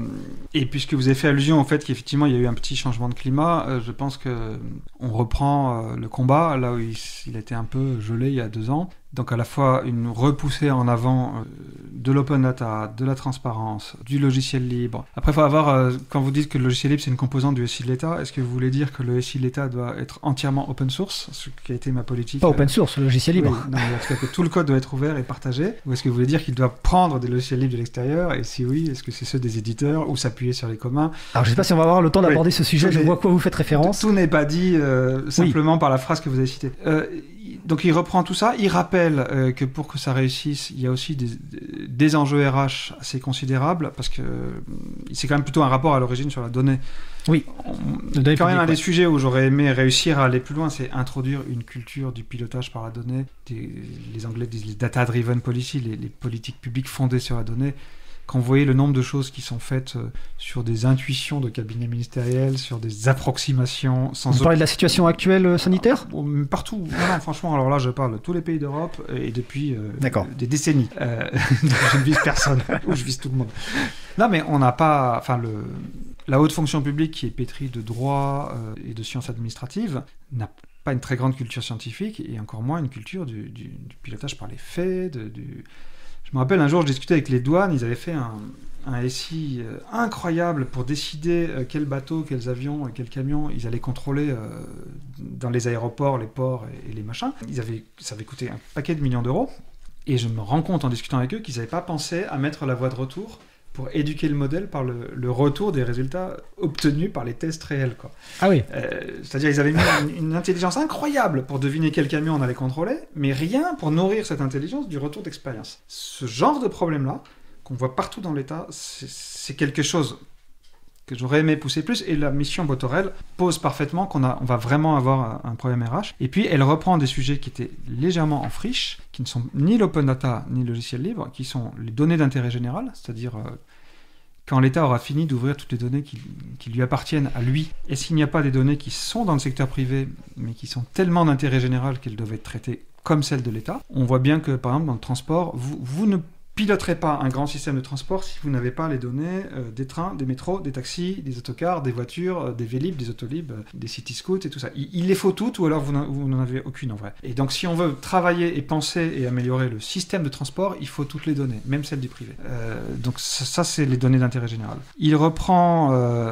[SPEAKER 5] Et puisque vous avez fait allusion au fait qu'effectivement, il y a eu un petit changement de climat, je pense qu'on reprend le combat là où il a été un peu gelé il y a 2 ans. Donc à la fois une repoussée en avant de l'open data, de la transparence, du logiciel libre. Après, il faut avoir, quand vous dites que le logiciel libre c'est une composante du SI de l'État, est-ce que vous voulez dire que le SI de l'État doit être entièrement open source, ce qui a été ma politique?
[SPEAKER 1] Pas open source, le logiciel libre.
[SPEAKER 5] Oui, non, en tout cas que tout le code doit être ouvert et partagé. Ou est-ce que vous voulez dire qu'il doit prendre des logiciels libres de l'extérieur? Et si oui, est-ce que c'est ceux des éditeurs ou s'appuyer sur les communs?
[SPEAKER 1] Alors je ne sais pas si on va avoir le temps d'aborder ce sujet, je vois à quoi vous faites référence.
[SPEAKER 5] Tout n'est pas dit simplement par la phrase que vous avez citée. Donc il reprend tout ça, il rappelle que pour que ça réussisse, il y a aussi des enjeux RH assez considérables, parce que c'est quand même plutôt un rapport à l'origine sur la donnée.
[SPEAKER 1] Oui.
[SPEAKER 5] Quand même un des sujets où j'aurais aimé réussir à aller plus loin, c'est introduire une culture du pilotage par la donnée. Les Anglais disent les data-driven policy, les politiques publiques fondées sur la donnée. Quand vous voyez le nombre de choses qui sont faites sur des intuitions de cabinets ministériels, sur des approximations sans...
[SPEAKER 1] Vous parlez de la situation actuelle sanitaire ?
[SPEAKER 5] Partout. Non, franchement, alors là, je parle de tous les pays d'Europe et depuis des décennies. Je ne vise personne, ou je vise tout le monde. Non, mais on n'a pas... Enfin, la haute fonction publique qui est pétrie de droit et de sciences administratives n'a pas une très grande culture scientifique et encore moins une culture du pilotage par les faits, Je me rappelle un jour, je discutais avec les douanes, ils avaient fait un SI incroyable pour décider quels bateaux, quels avions et quels camions ils allaient contrôler dans les aéroports, les ports et les machins. Ça avait coûté un paquet de millions d'euros. Et je me rends compte en discutant avec eux qu'ils n'avaient pas pensé à mettre la voie de retour pour éduquer le modèle par le retour des résultats obtenus par les tests réels, quoi.
[SPEAKER 1] Ah oui.
[SPEAKER 5] C'est-à-dire ils avaient mis une intelligence incroyable pour deviner quel camion on allait contrôler, mais rien pour nourrir cette intelligence du retour d'expérience. Ce genre de problème-là, qu'on voit partout dans l'État, c'est quelque chose que j'aurais aimé pousser plus, et la mission Botorel pose parfaitement qu'on va vraiment avoir un problème RH. Et puis elle reprend des sujets qui étaient légèrement en friche, qui ne sont ni l'open data ni le logiciel libre, qui sont les données d'intérêt général, c'est-à-dire quand l'État aura fini d'ouvrir toutes les données qui lui appartiennent à lui, et s'il n'y a pas des données qui sont dans le secteur privé, mais qui sont tellement d'intérêt général qu'elles doivent être traitées comme celles de l'État, on voit bien que par exemple dans le transport, vous ne piloterez pas un grand système de transport si vous n'avez pas les données des trains, des métros, des taxis, des autocars, des voitures, des Vélib, des Autolib, des Cityscoot et tout ça. Il les faut toutes, ou alors vous n'en avez aucune en vrai. Et donc si on veut travailler et penser et améliorer le système de transport, il faut toutes les données, même celles du privé. Donc ça c'est les données d'intérêt général. Il reprend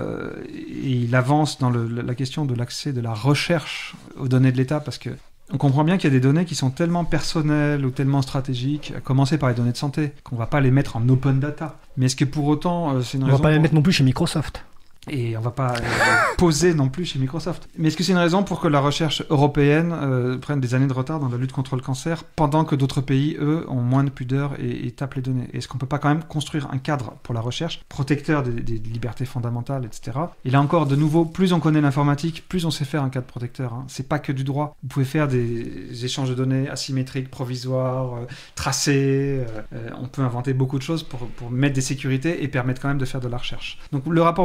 [SPEAKER 5] et il avance dans la question de l'accès de la recherche aux données de l'État, parce que on comprend bien qu'il y a des données qui sont tellement personnelles ou tellement stratégiques, à commencer par les données de santé, qu'on ne va pas les mettre en open data. Mais est-ce que pour autant, c'est une raison...
[SPEAKER 1] On ne va pas les mettre non plus chez Microsoft.
[SPEAKER 5] Et on ne va pas poser non plus chez Microsoft. Mais est-ce que c'est une raison pour que la recherche européenne prenne des années de retard dans la lutte contre le cancer, pendant que d'autres pays, eux, ont moins de pudeur et tapent les données? Est-ce qu'on ne peut pas quand même construire un cadre pour la recherche, protecteur des libertés fondamentales, etc. Et là encore, de nouveau, plus on connaît l'informatique, plus on sait faire un cadre protecteur. Hein. C'est pas que du droit. Vous pouvez faire des échanges de données asymétriques, provisoires, tracés. On peut inventer beaucoup de choses pour mettre des sécurités et permettre quand même de faire de la recherche. Donc le rapport Botorel,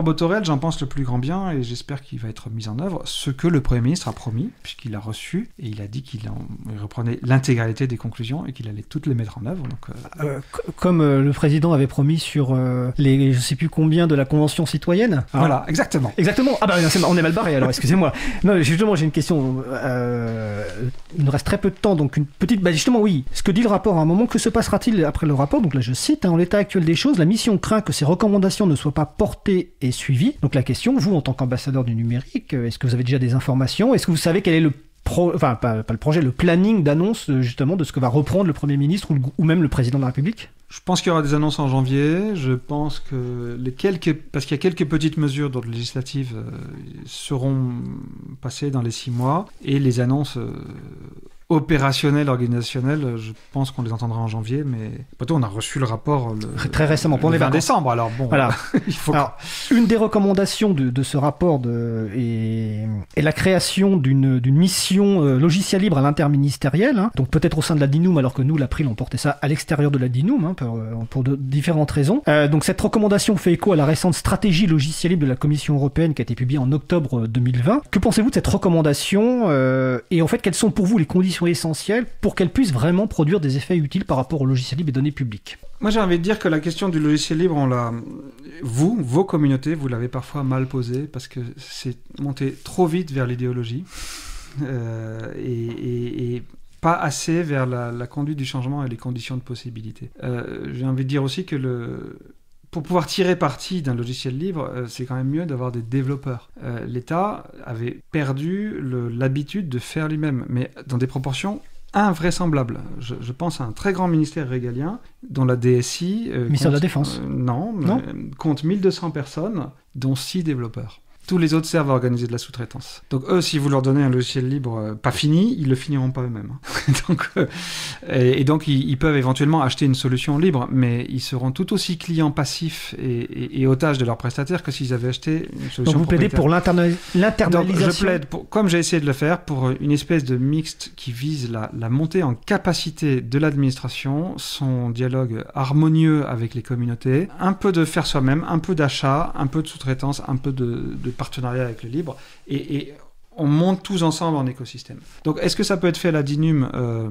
[SPEAKER 5] j'en pense le plus grand bien et j'espère qu'il va être mis en œuvre ce que le Premier ministre a promis, puisqu'il a reçu et il a dit qu'il reprenait l'intégralité des conclusions et qu'il allait toutes les mettre en œuvre. Donc,
[SPEAKER 1] comme le président avait promis sur les je sais plus combien de la Convention citoyenne.
[SPEAKER 5] Voilà, exactement.
[SPEAKER 1] Exactement. Ah bah on est mal barré alors, excusez-moi. Non, justement, j'ai une question. Il nous reste très peu de temps, donc une petite... Bah justement, oui, ce que dit le rapport à un moment, que se passera-t-il après le rapport? Donc là, je cite, en l'état actuel des choses, la mission craint que ces recommandations ne soient pas portées et suivies. Donc la question, vous, en tant qu'ambassadeur du numérique, est-ce que vous avez déjà des informations? Est-ce que vous savez quel est le pas le projet, le planning d'annonce justement de ce que va reprendre le Premier ministre ou même le Président de la République?
[SPEAKER 5] Je pense qu'il y aura des annonces en janvier. Je pense que parce qu'il y a quelques petites mesures d'ordre législatif seront passées dans les 6 mois et les annonces opérationnelles, organisationnelles, je pense qu'on les entendra en janvier, mais plutôt on a reçu le rapport
[SPEAKER 1] très récemment pour
[SPEAKER 5] le
[SPEAKER 1] les
[SPEAKER 5] 20 décembre. Alors bon,
[SPEAKER 1] voilà.
[SPEAKER 5] il faut.
[SPEAKER 1] Alors, une des recommandations de ce rapport est la création d'une mission logiciel libre à l'interministériel, hein, donc peut-être au sein de la DINUM, alors que nous, l'April, on portait ça à l'extérieur de la DINUM, hein, pour différentes raisons. Donc cette recommandation fait écho à la récente stratégie logiciel libre de la Commission européenne qui a été publiée en octobre 2020. Que pensez-vous de cette recommandation et en fait, quelles sont pour vous les conditions essentielles pour qu'elle puisse vraiment produire des effets utiles par rapport au logiciel libre et données publiques?
[SPEAKER 5] Moi, j'ai envie de dire que la question du logiciel libre, vos communautés, vous l'avez parfois mal posée parce que c'est monté trop vite vers l'idéologie et pas assez vers la conduite du changement et les conditions de possibilité. J'ai envie de dire aussi que pour pouvoir tirer parti d'un logiciel libre, c'est quand même mieux d'avoir des développeurs. L'État avait perdu l'habitude de faire lui-même, mais dans des proportions invraisemblables. Je pense à un très grand ministère régalien dont la DSI...
[SPEAKER 1] ministère de la Défense.
[SPEAKER 5] Non, compte 1200 personnes, dont 6 développeurs. Tous les autres servent à organiser de la sous-traitance. Donc eux, si vous leur donnez un logiciel libre pas fini, ils le finiront pas eux-mêmes. donc ils peuvent éventuellement acheter une solution libre, mais ils seront tout aussi clients passifs et otages de leurs prestataires que s'ils avaient acheté une solution.
[SPEAKER 1] Donc vous plaidez pour l'internalisation.
[SPEAKER 5] Donc je plaide, comme j'ai essayé de le faire, pour une espèce de mixte qui vise la montée en capacité de l'administration, son dialogue harmonieux avec les communautés, un peu de faire soi-même, un peu d'achat, un peu de sous-traitance, un peu de partenariat avec le libre, et on monte tous ensemble en écosystème. Donc est-ce que ça peut être fait à la DINUM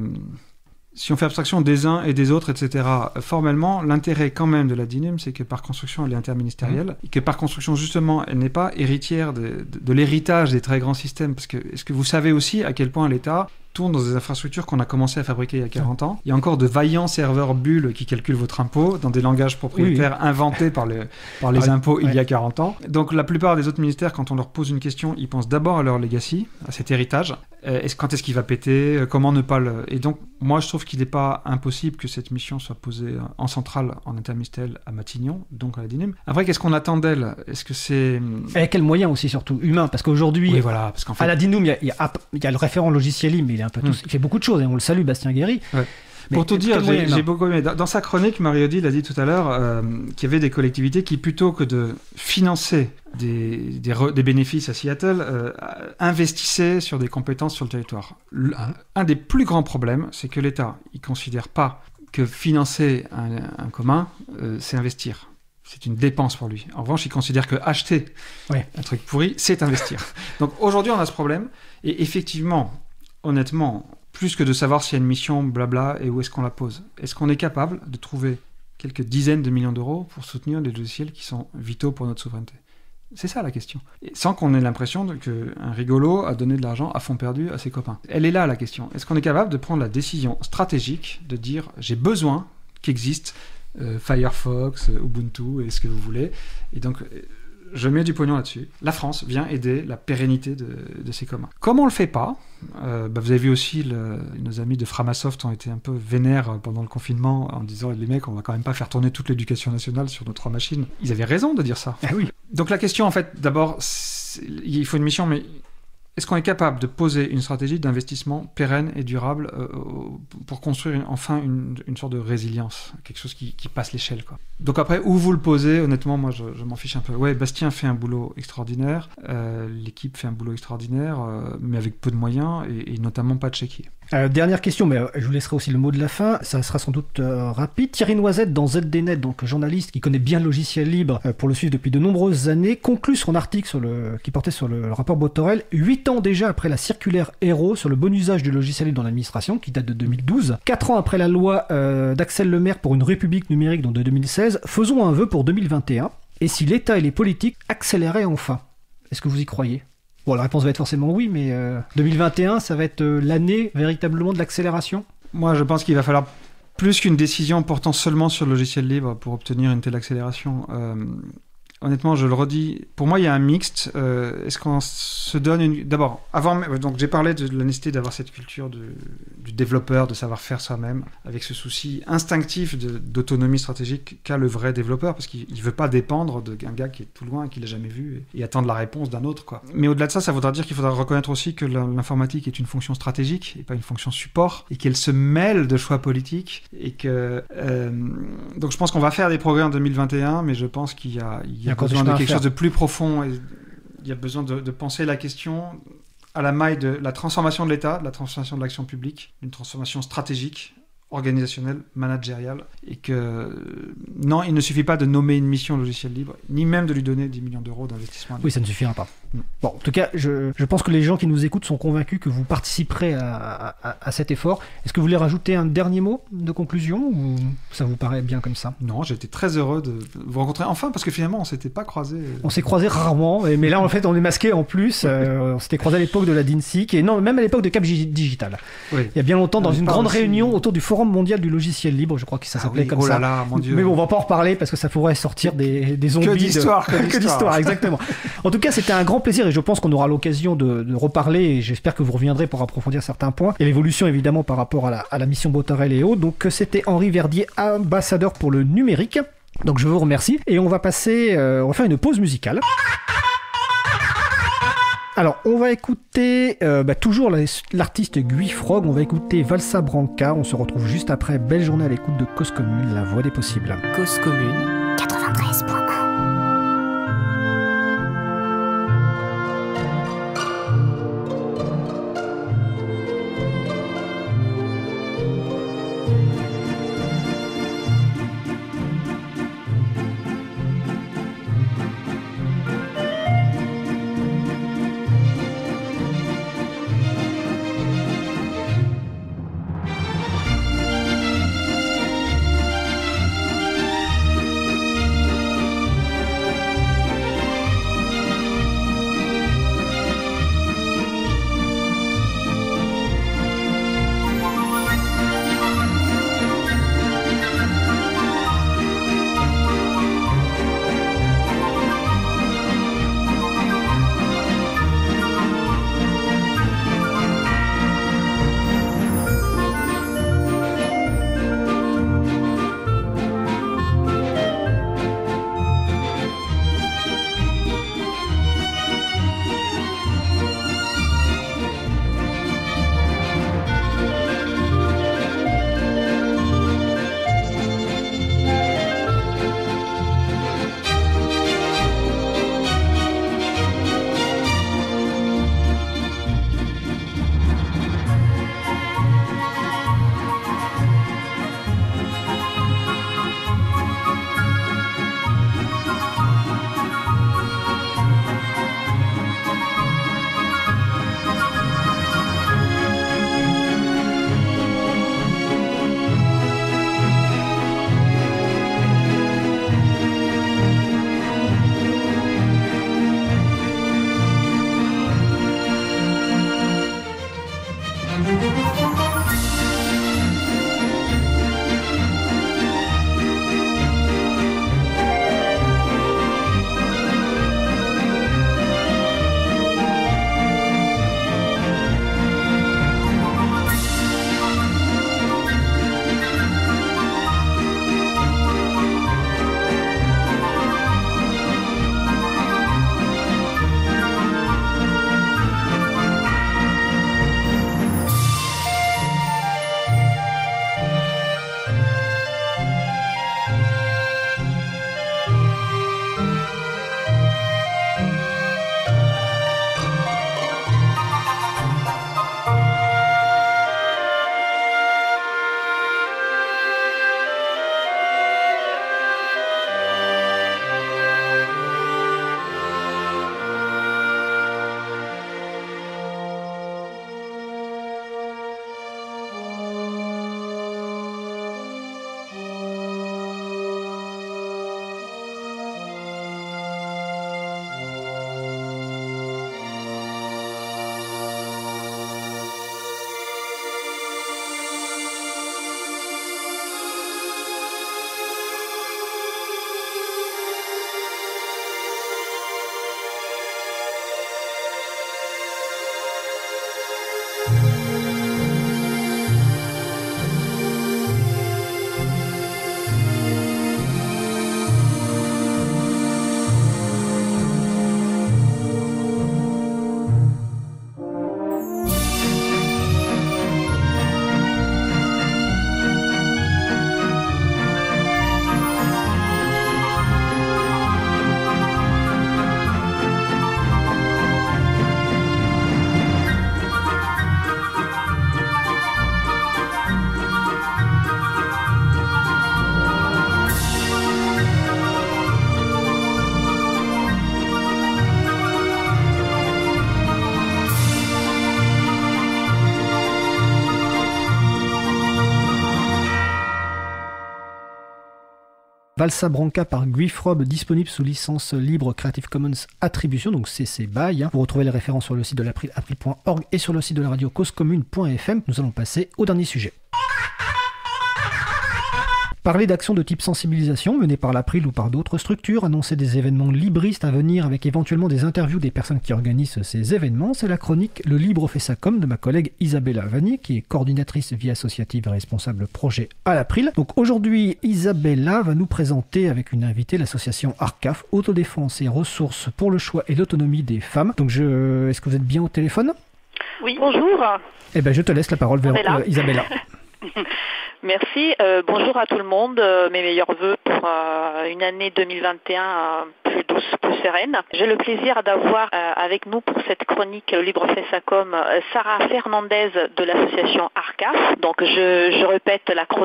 [SPEAKER 5] si on fait abstraction des uns et des autres, etc. Formellement, l'intérêt quand même de la DINUM, c'est que par construction, elle est interministérielle, et que par construction, justement, elle n'est pas héritière de l'héritage des très grands systèmes. Parce que est-ce que vous savez aussi à quel point l'État tourne dans des infrastructures qu'on a commencé à fabriquer il y a 40 ans. Il y a encore de vaillants serveurs bulles qui calculent votre impôt dans des langages propriétaires inventés par les impôts il y a 40 ans. Donc la plupart des autres ministères, quand on leur pose une question, ils pensent d'abord à leur legacy, à cet héritage. Quand est-ce qu'il va péter? Comment ne pas le... Et donc, moi, je trouve qu'il n'est pas impossible que cette mission soit posée en centrale, en interministériel à Matignon, donc à la DINUM. Après, qu'est-ce qu'on attend d'elle? Est-ce que c'est...
[SPEAKER 1] Avec quels moyens aussi, surtout humains? Parce qu'aujourd'hui,
[SPEAKER 5] oui, voilà, parce qu'en fait...
[SPEAKER 1] à la DINUM, il y a le référent logiciel libre, mais il fait beaucoup de choses, et on le salue, Bastien Guéry.
[SPEAKER 5] Ouais. Pour tout dire, j'ai beaucoup aimé. Dans sa chronique, Marie-Odile a dit tout à l'heure qu'il y avait des collectivités qui, plutôt que de financer des bénéfices à Seattle, investissaient sur des compétences sur le territoire. Un des plus grands problèmes, c'est que l'État, il ne considère pas que financer un commun, c'est investir. C'est une dépense pour lui. En revanche, il considère que acheter un truc pourri, c'est investir. Donc aujourd'hui, on a ce problème. Et effectivement, honnêtement, plus que de savoir s'il y a une mission, blabla, et où est-ce qu'on la pose. Est-ce qu'on est capable de trouver quelques dizaines de millions d'euros pour soutenir des logiciels qui sont vitaux pour notre souveraineté? C'est ça la question. Et sans qu'on ait l'impression qu'un rigolo a donné de l'argent à fond perdu à ses copains. Elle est là la question. Est-ce qu'on est capable de prendre la décision stratégique de dire j'ai besoin qu'existe Firefox, Ubuntu et ce que vous voulez. Et donc... je mets du pognon là-dessus. La France vient aider la pérennité de ces communs. Comme on ne le fait pas, vous avez vu aussi, nos amis de Framasoft ont été un peu vénères pendant le confinement en disant les mecs, on va quand même pas faire tourner toute l'éducation nationale sur nos 3 machines. Ils avaient raison de dire ça.
[SPEAKER 1] Ah oui.
[SPEAKER 5] Donc la question, en fait, d'abord, il faut une mission, mais est-ce qu'on est capable de poser une stratégie d'investissement pérenne et durable pour construire enfin une sorte de résilience, quelque chose qui passe l'échelle, quoi. Donc après, où vous le posez, honnêtement, moi je m'en fiche un peu. Ouais, Bastien fait un boulot extraordinaire, l'équipe fait un boulot extraordinaire, mais avec peu de moyens et notamment pas de chéquier.
[SPEAKER 1] Dernière question, mais je vous laisserai aussi le mot de la fin, ça sera sans doute rapide. Thierry Noisette, dans ZDNet, donc journaliste qui connaît bien le logiciel libre pour le suivre depuis de nombreuses années, conclut son article qui portait sur le rapport Botorel, 8 ans déjà après la circulaire Hérault sur le bon usage du logiciel libre dans l'administration, qui date de 2012, 4 ans après la loi d'Axel Lemaire pour une république numérique, donc de 2016, faisons un vœu pour 2021, et si l'État et les politiques accéléraient enfin. Est-ce que vous y croyez ? Bon, la réponse va être forcément oui, mais 2021, ça va être l'année véritablement de l'accélération ?
[SPEAKER 5] Moi, je pense qu'il va falloir plus qu'une décision portant seulement sur le logiciel libre pour obtenir une telle accélération. Honnêtement, je le redis, pour moi, il y a un mixte. Est-ce qu'on se donne d'abord, donc j'ai parlé de la nécessité d'avoir cette culture du développeur, de savoir faire soi-même, avec ce souci instinctif d'autonomie stratégique qu'a le vrai développeur, parce qu'il ne veut pas dépendre d'un gars qui est tout loin, qui ne l'a jamais vu, et attendre la réponse d'un autre, quoi. Mais au-delà de ça, ça voudra dire qu'il faudra reconnaître aussi que l'informatique est une fonction stratégique, et pas une fonction support, et qu'elle se mêle de choix politiques, et que... donc je pense qu'on va faire des progrès en 2021, mais je pense qu'il y a besoin de quelque chose de plus profond, et il y a besoin de penser la question à la maille de la transformation de l'État, de la transformation de l'action publique, d'une transformation stratégique, organisationnelle, managériale, et que non, il ne suffit pas de nommer une mission logiciel libre, ni même de lui donner 10 millions d'euros d'investissement.
[SPEAKER 1] Oui, ça ne suffira pas. Bon, en tout cas, je pense que les gens qui nous écoutent sont convaincus que vous participerez à cet effort. Est-ce que vous voulez rajouter un dernier mot de conclusion, ou ça vous paraît bien comme ça ?
[SPEAKER 5] Non, j'ai été très heureux de vous rencontrer enfin, parce que finalement, on ne s'était pas croisés.
[SPEAKER 1] On s'est croisés rarement, mais là, en fait, on est masqués en plus. On s'était croisés à l'époque de la DINSIC, et non, même à l'époque de Cap Digital. Oui. Il y a bien longtemps, dans une grande réunion autour du Forum mondial du logiciel libre, je crois que ça s'appelait comme ça.
[SPEAKER 5] Là, mon Dieu.
[SPEAKER 1] Mais bon, on va pas en reparler parce que ça pourrait sortir des zombies.
[SPEAKER 5] Que d'histoire,
[SPEAKER 1] exactement. En tout cas, c'était un grand plaisir, et je pense qu'on aura l'occasion de reparler, et j'espère que vous reviendrez pour approfondir certains points, et l'évolution évidemment par rapport à la mission Botorel et autres. Donc c'était Henri Verdier, ambassadeur pour le numérique. Donc je vous remercie, et on va on va faire une pause musicale. Alors, on va écouter toujours l'artiste Guy Frog, on va écouter Valsa Branca, on se retrouve juste après. Belle journée à l'écoute de Cause Commune, la voix des possibles.
[SPEAKER 3] Cause Commune 93.1.
[SPEAKER 1] Valsa Branca par Guifrob, disponible sous licence libre Creative Commons Attribution, donc CC BY. Vous retrouvez les références sur le site de l'April, april.org, et sur le site de la radio causecommune.fm. Nous allons passer au dernier sujet. Parler d'actions de type sensibilisation menées par l'April ou par d'autres structures, annoncer des événements libristes à venir avec éventuellement des interviews des personnes qui organisent ces événements, c'est la chronique Le Libre fait sa com de ma collègue Isabella Vanier, qui est coordinatrice vie associative et responsable projet à l'April. Donc aujourd'hui, Isabella va nous présenter avec une invitée l'association ARCAF, Autodéfense et ressources pour le choix et l'autonomie des femmes. Donc est-ce que vous êtes bien au téléphone ?
[SPEAKER 6] Oui, bonjour.
[SPEAKER 1] Eh bien je te laisse la parole vers Isabella.
[SPEAKER 6] Merci. Bonjour à tout le monde. Mes meilleurs vœux pour une année 2021 plus douce, plus sereine. J'ai le plaisir d'avoir avec nous pour cette chronique Libre fait sa com Sarah Fernandez de l'association ARCAF. Donc je répète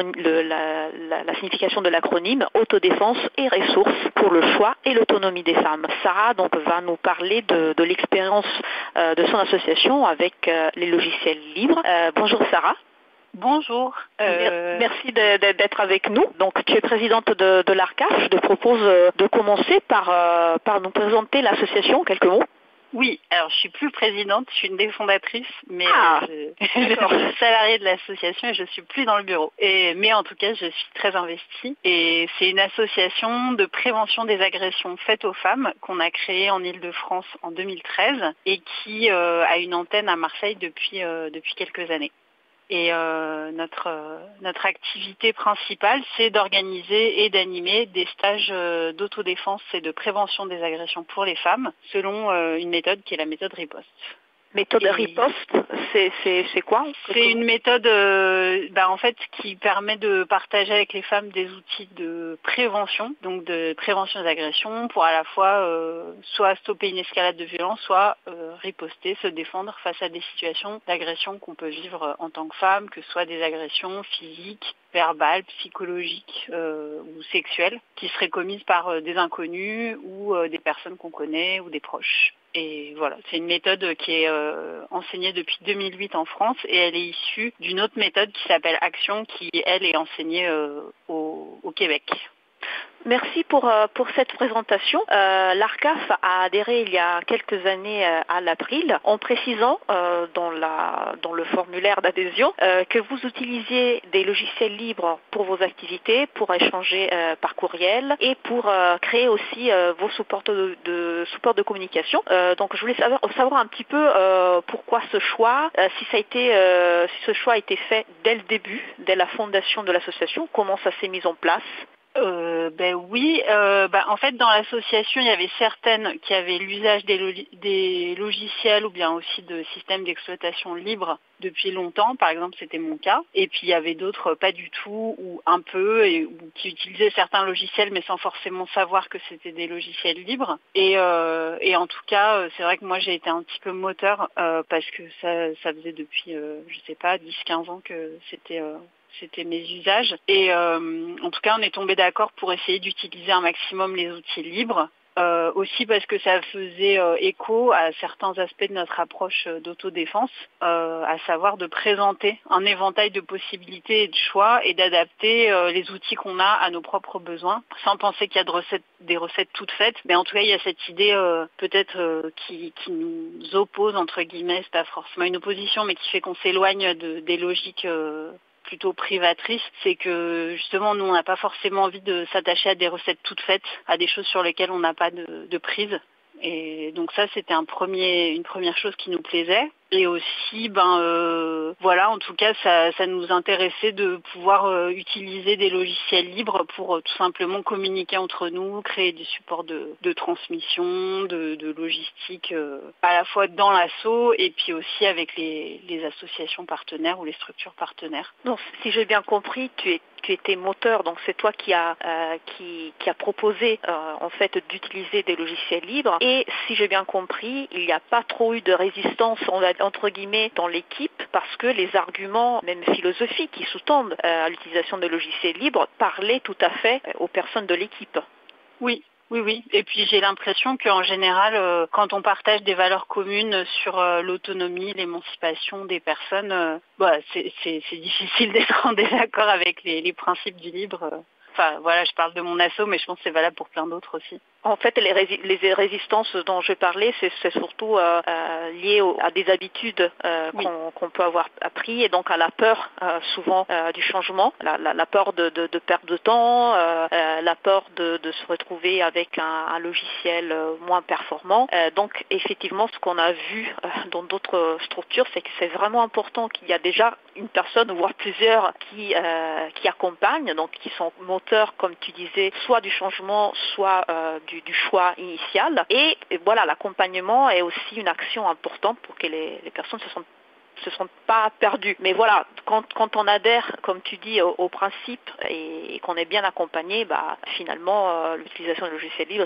[SPEAKER 6] la signification de l'acronyme Autodéfense et ressources pour le choix et l'autonomie des femmes. Sarah donc va nous parler de l'expérience de son association avec les logiciels libres. Bonjour Sarah.
[SPEAKER 7] Bonjour.
[SPEAKER 6] Merci d'être avec nous. Donc, tu es présidente de l'ARCAF. Je te propose de commencer par nous présenter l'association en quelques mots.
[SPEAKER 7] Oui, alors je suis plus présidente, je suis une des fondatrices, mais je suis salariée de l'association et je suis plus dans le bureau. Mais en tout cas, je suis très investie et c'est une association de prévention des agressions faites aux femmes qu'on a créée en Île-de-France en 2013 et qui a une antenne à Marseille depuis quelques années. Et notre activité principale, c'est d'organiser et d'animer des stages d'autodéfense et de prévention des agressions pour les femmes, selon une méthode qui est la méthode riposte.
[SPEAKER 6] Méthode riposte, c'est quoi ?
[SPEAKER 7] C'est une méthode en fait qui permet de partager avec les femmes des outils de prévention, donc de prévention des agressions, pour à la fois soit stopper une escalade de violence, soit riposter, se défendre face à des situations d'agression qu'on peut vivre en tant que femme, que ce soit des agressions physiques, verbales, psychologiques ou sexuelles, qui seraient commises par des inconnus ou des personnes qu'on connaît ou des proches. Et voilà, c'est une méthode qui est enseignée depuis 2008 en France et elle est issue d'une autre méthode qui s'appelle Action, qui elle est enseignée au Québec.
[SPEAKER 6] Merci pour cette présentation. L'ARCAF a adhéré il y a quelques années à l'April en précisant dans le formulaire d'adhésion que vous utilisiez des logiciels libres pour vos activités, pour échanger par courriel et pour créer aussi vos supports de communication. Donc je voulais savoir un petit peu pourquoi ce choix, si ce choix a été fait dès le début, dès la fondation de l'association, comment ça s'est mis en place.
[SPEAKER 7] En fait dans l'association il y avait certaines qui avaient l'usage des logiciels ou bien aussi de systèmes d'exploitation libres depuis longtemps, par exemple c'était mon cas, et puis il y avait d'autres pas du tout ou un peu ou qui utilisaient certains logiciels mais sans forcément savoir que c'était des logiciels libres et en tout cas c'est vrai que moi j'ai été un petit peu moteur parce que ça faisait depuis 10-15 ans que c'était mes usages. Et en tout cas, on est tombé d'accord pour essayer d'utiliser un maximum les outils libres. Aussi parce que ça faisait écho à certains aspects de notre approche d'autodéfense, à savoir de présenter un éventail de possibilités et de choix et d'adapter les outils qu'on a à nos propres besoins, sans penser qu'il y a des recettes toutes faites. Mais en tout cas, il y a cette idée peut-être qui nous oppose, entre guillemets, c'est pas forcément une opposition, mais qui fait qu'on s'éloigne des logiques plutôt privatrice, c'est que justement nous on n'a pas forcément envie de s'attacher à des recettes toutes faites, à des choses sur lesquelles on n'a pas de prise. Et donc ça c'était une première chose qui nous plaisait. Et aussi, en tout cas, ça nous intéressait de pouvoir utiliser des logiciels libres pour tout simplement communiquer entre nous, créer des supports de transmission, de logistique, à la fois dans l'asso et puis aussi avec les associations partenaires ou les structures partenaires.
[SPEAKER 6] Donc, si j'ai bien compris, tu étais moteur, donc c'est toi qui a proposé en fait d'utiliser des logiciels libres. Et si j'ai bien compris, il n'y a pas trop eu de résistance, entre guillemets, dans l'équipe, parce que les arguments, même philosophiques, qui sous-tendent à l'utilisation de logiciels libres, parlaient tout à fait aux personnes de l'équipe.
[SPEAKER 7] Oui. Et puis j'ai l'impression qu'en général, quand on partage des valeurs communes sur l'autonomie, l'émancipation des personnes, c'est difficile d'être en désaccord avec les principes du libre. Enfin voilà, je parle de mon asso, mais je pense que c'est valable pour plein d'autres aussi.
[SPEAKER 6] En fait, les résistances dont je parlais, c'est surtout lié à des habitudes qu'on peut avoir appris et donc à la peur souvent du changement, la peur de perdre de temps, la peur de se retrouver avec un logiciel moins performant. Donc effectivement, ce qu'on a vu dans d'autres structures, c'est que c'est vraiment important qu'il y a déjà une personne, voire plusieurs, qui accompagnent, donc qui sont moteurs, comme tu disais, soit du changement, soit du choix initial. Et voilà, l'accompagnement est aussi une action importante pour que les personnes se sentent pas perdues. Mais voilà, quand on adhère, comme tu dis, au principe et qu'on est bien accompagné, finalement, l'utilisation des logiciels libres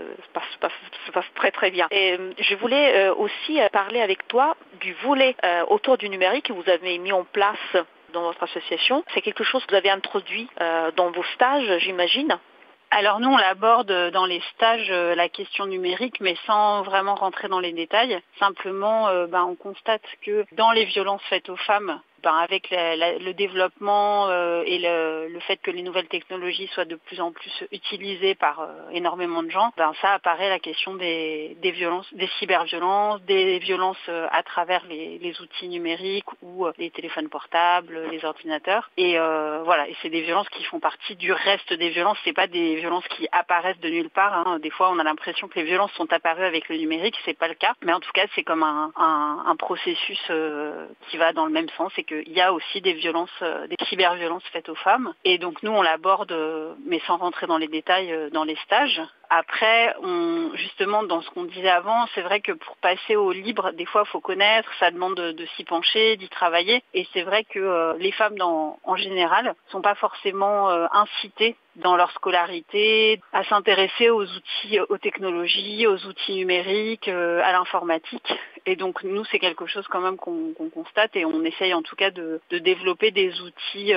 [SPEAKER 6] se passe très très bien. Et je voulais aussi parler avec toi du volet autour du numérique que vous avez mis en place dans votre association. C'est quelque chose que vous avez introduit dans vos stages, j'imagine.
[SPEAKER 7] Alors nous, on l'aborde dans les stages la question numérique, mais sans vraiment rentrer dans les détails. Simplement, on constate que dans les violences faites aux femmes, avec le développement et le fait que les nouvelles technologies soient de plus en plus utilisées par énormément de gens, ça apparaît la question des violences, des cyberviolences, des violences à travers les outils numériques ou les téléphones portables, les ordinateurs. Et et c'est des violences qui font partie du reste des violences. C'est pas des violences qui apparaissent de nulle part. Des fois, on a l'impression que les violences sont apparues avec le numérique. C'est pas le cas. Mais en tout cas, c'est comme un processus qui va dans le même sens. Et qu'il y a aussi des violences, des cyberviolences faites aux femmes. Et donc nous, on l'aborde, mais sans rentrer dans les détails, dans les stages. Après, justement, dans ce qu'on disait avant, c'est vrai que pour passer au libre, des fois, il faut connaître, ça demande de s'y pencher, d'y travailler. Et c'est vrai que les femmes, en général, sont pas forcément incitées dans leur scolarité à s'intéresser aux outils, aux technologies, aux outils numériques, à l'informatique. Et donc, nous, c'est quelque chose quand même qu'on constate et on essaye en tout cas de développer des outils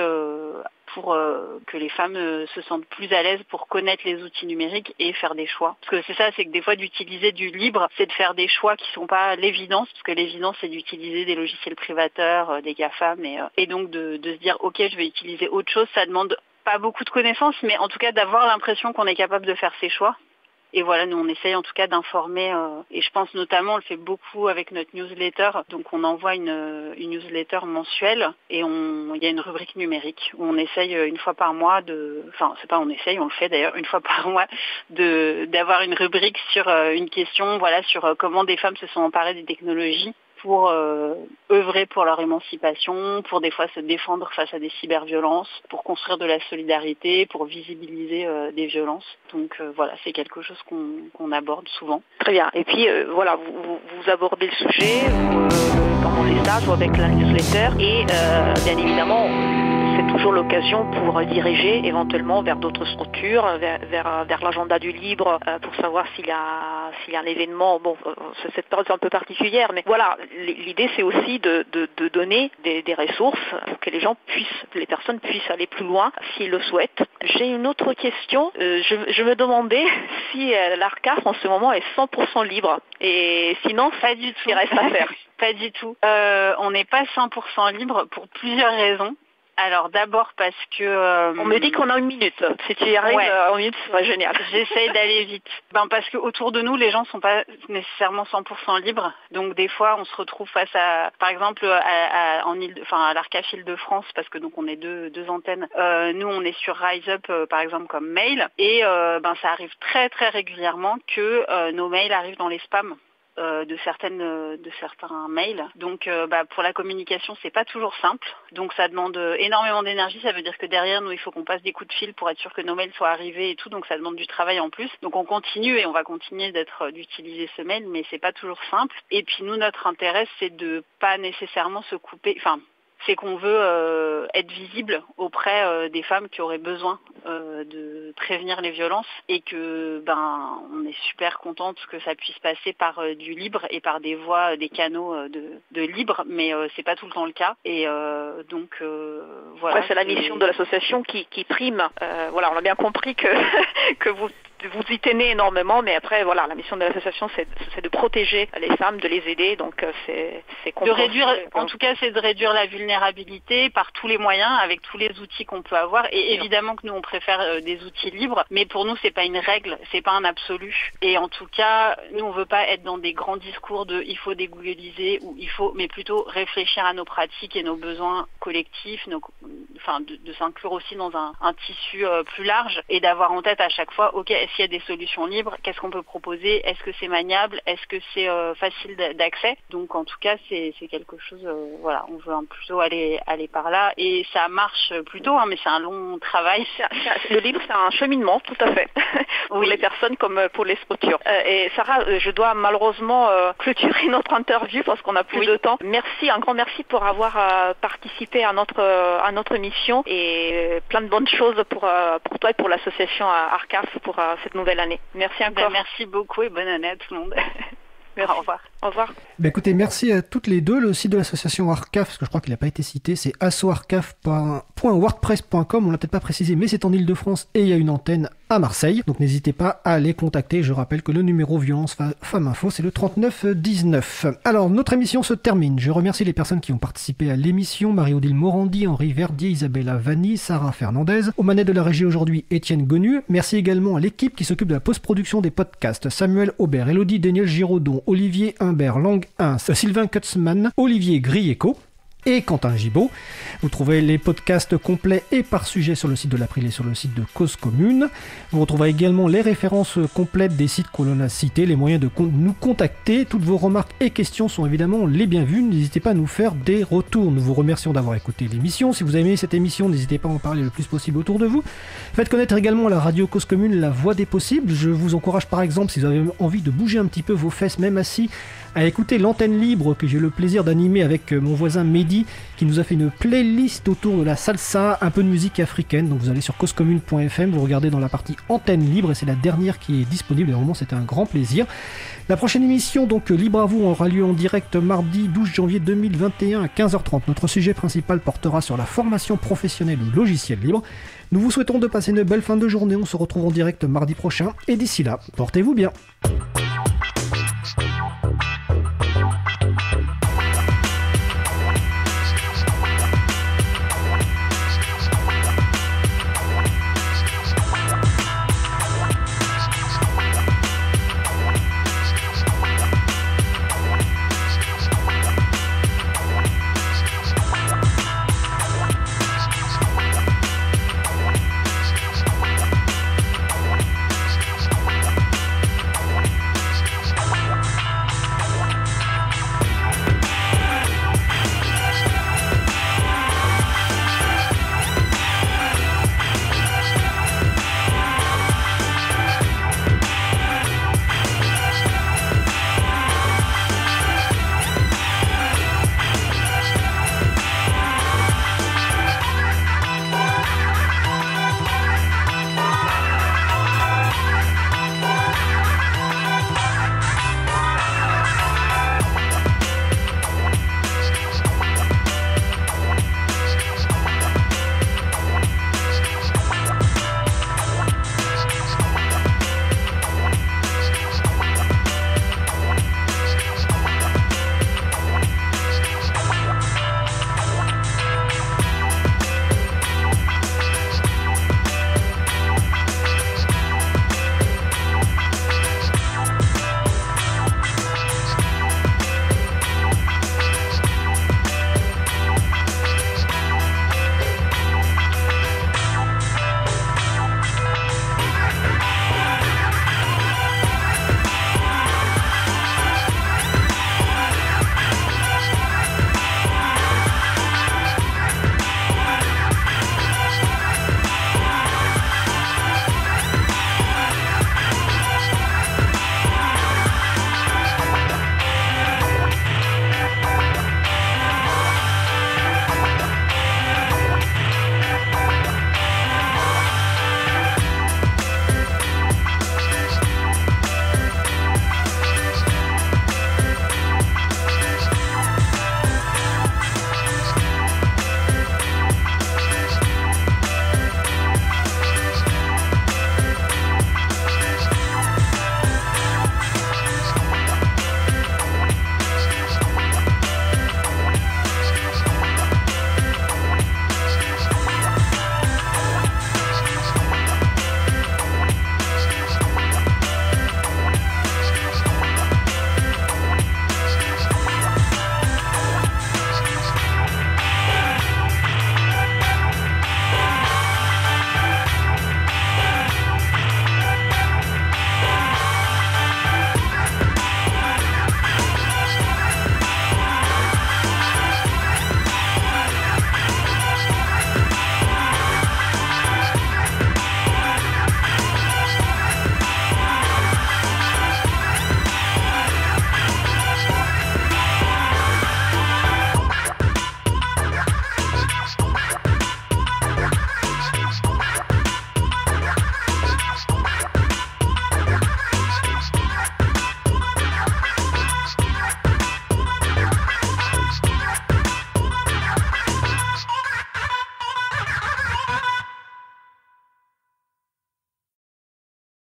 [SPEAKER 7] pour que les femmes se sentent plus à l'aise pour connaître les outils numériques et faire des choix. Parce que c'est ça, c'est que des fois d'utiliser du libre, c'est de faire des choix qui sont pas l'évidence, parce que l'évidence c'est d'utiliser des logiciels privateurs, des GAFAM, et donc de se dire ok, je vais utiliser autre chose, ça demande pas beaucoup de connaissances, mais en tout cas d'avoir l'impression qu'on est capable de faire ses choix. Et voilà, nous on essaye en tout cas d'informer, et je pense notamment, on le fait beaucoup avec notre newsletter, donc on envoie une newsletter mensuelle, et il y a une rubrique numérique, où on essaye une fois par mois on le fait d'ailleurs une fois par mois, d'avoir une rubrique sur une question, sur comment des femmes se sont emparées des technologies, pour œuvrer pour leur émancipation, pour des fois se défendre face à des cyberviolences, pour construire de la solidarité, pour visibiliser des violences. Donc c'est quelque chose qu'on aborde souvent.
[SPEAKER 6] Très bien. Et puis vous abordez le sujet pendant les stages ou avec la newsletter et bien évidemment c'est toujours l'occasion pour diriger éventuellement vers d'autres structures, vers l'agenda du libre, pour savoir s'il y a un événement. Bon, cette période est un peu particulière, mais voilà, l'idée c'est aussi de donner des ressources pour que les personnes puissent aller plus loin s'ils le souhaitent. J'ai une autre question. Je me demandais si l'ARCAF en ce moment est 100% libre. Et sinon,
[SPEAKER 7] pas du tout.
[SPEAKER 6] Il reste à faire.
[SPEAKER 7] Pas du tout. On n'est pas 100% libre pour plusieurs raisons. Alors d'abord parce que...
[SPEAKER 6] on me dit qu'on a une minute. Si tu y arrives en une minute, ce serait génial.
[SPEAKER 7] J'essaye d'aller vite. Parce que autour de nous, les gens sont pas nécessairement 100% libres. Donc des fois, on se retrouve face à, par exemple, à l'ARCAF Île-de-France, parce que donc on est deux antennes. Nous, on est sur Rise Up, par exemple, comme mail. Et ça arrive très très régulièrement que nos mails arrivent dans les spams. De certains mails. Donc pour la communication, c'est pas toujours simple. Donc ça demande énormément d'énergie. Ça veut dire que derrière nous, il faut qu'on passe des coups de fil pour être sûr que nos mails soient arrivés et tout. Donc ça demande du travail en plus. Donc on continue et on va continuer d'utiliser ce mail, mais c'est pas toujours simple. Et puis nous, notre intérêt, c'est de pas nécessairement se couper. C'est qu'on veut être visible auprès des femmes qui auraient besoin de prévenir les violences et que on est super contente que ça puisse passer par du libre et par des voies, des canaux de libre, mais c'est pas tout le temps le cas. Et donc voilà.
[SPEAKER 6] C'est la mission de l'association qui prime. On a bien compris que vous vous y tenez énormément, mais après, voilà, la mission de l'association, c'est de protéger les femmes, de les aider, donc c'est
[SPEAKER 7] de réduire, en tout cas, c'est de réduire la vulnérabilité par tous les moyens, avec tous les outils qu'on peut avoir, et évidemment que nous, on préfère des outils libres, mais pour nous, c'est pas une règle, c'est pas un absolu, et en tout cas, nous, on veut pas être dans des grands discours de il faut dégoogliser, ou il faut, mais plutôt réfléchir à nos pratiques et nos besoins collectifs, de s'inclure aussi dans un tissu plus large, et d'avoir en tête à chaque fois, ok, est-ce qu'il y a des solutions libres, qu'est-ce qu'on peut proposer, est-ce que c'est maniable, est-ce que c'est facile d'accès. Donc en tout cas c'est quelque chose, voilà, on veut plutôt aller par là, et ça marche plutôt, mais c'est un long travail.
[SPEAKER 6] Le livre, c'est un cheminement, tout à fait, pour les personnes comme pour les structures. Et Sarah, je dois malheureusement clôturer notre interview parce qu'on n'a plus de temps. Merci, un grand merci pour avoir participé à notre mission, et plein de bonnes choses pour toi et pour l'association Arcaf pour cette nouvelle année. Merci encore.
[SPEAKER 7] Merci beaucoup et bonne année à tout le monde. Merci. Au revoir.
[SPEAKER 6] Au revoir.
[SPEAKER 1] Écoutez, merci à toutes les deux. Le site de l'association Arcaf, parce que je crois qu'il n'a pas été cité, c'est assoarcaf.wordpress.com. On l'a peut-être pas précisé, mais c'est en Ile-de-France et il y a une antenne à Marseille. Donc n'hésitez pas à les contacter. Je rappelle que le numéro Violence Femmes Info, c'est le 3919. Alors, notre émission se termine. Je remercie les personnes qui ont participé à l'émission. Marie-Odile Morandi, Henri Verdier, Isabella Vanni, Sarah Fernandez. Aux manettes de la régie aujourd'hui, Étienne Gonu. Merci également à l'équipe qui s'occupe de la post-production des podcasts. Samuel Aubert, Elodie Daniel Giraudon, Olivier Humbert, Lang 1, Sylvain Kutzmann, Olivier Grieco et Quentin Gibaud. Vous trouvez les podcasts complets et par sujet sur le site de l'April et sur le site de Cause Commune. Vous retrouverez également les références complètes des sites que l'on a cités, les moyens de nous contacter. Toutes vos remarques et questions sont évidemment les bienvenues. N'hésitez pas à nous faire des retours. Nous vous remercions d'avoir écouté l'émission. Si vous avez aimé cette émission, n'hésitez pas à en parler le plus possible autour de vous. Faites connaître également à la radio Cause Commune la voix des possibles. Je vous encourage par exemple, si vous avez envie de bouger un petit peu vos fesses, même assis, à écouter l'antenne libre que j'ai le plaisir d'animer avec mon voisin Mehdi, qui nous a fait une playlist autour de la salsa, un peu de musique africaine. Donc vous allez sur causecommune.fm, vous regardez dans la partie antenne libre et c'est la dernière qui est disponible, et vraiment c'était un grand plaisir. La prochaine émission, donc Libre à vous, aura lieu en direct mardi 12 janvier 2021 à 15h30. Notre sujet principal portera sur la formation professionnelle ou logiciel libre. Nous vous souhaitons de passer une belle fin de journée, on se retrouve en direct mardi prochain, et d'ici là, portez-vous bien.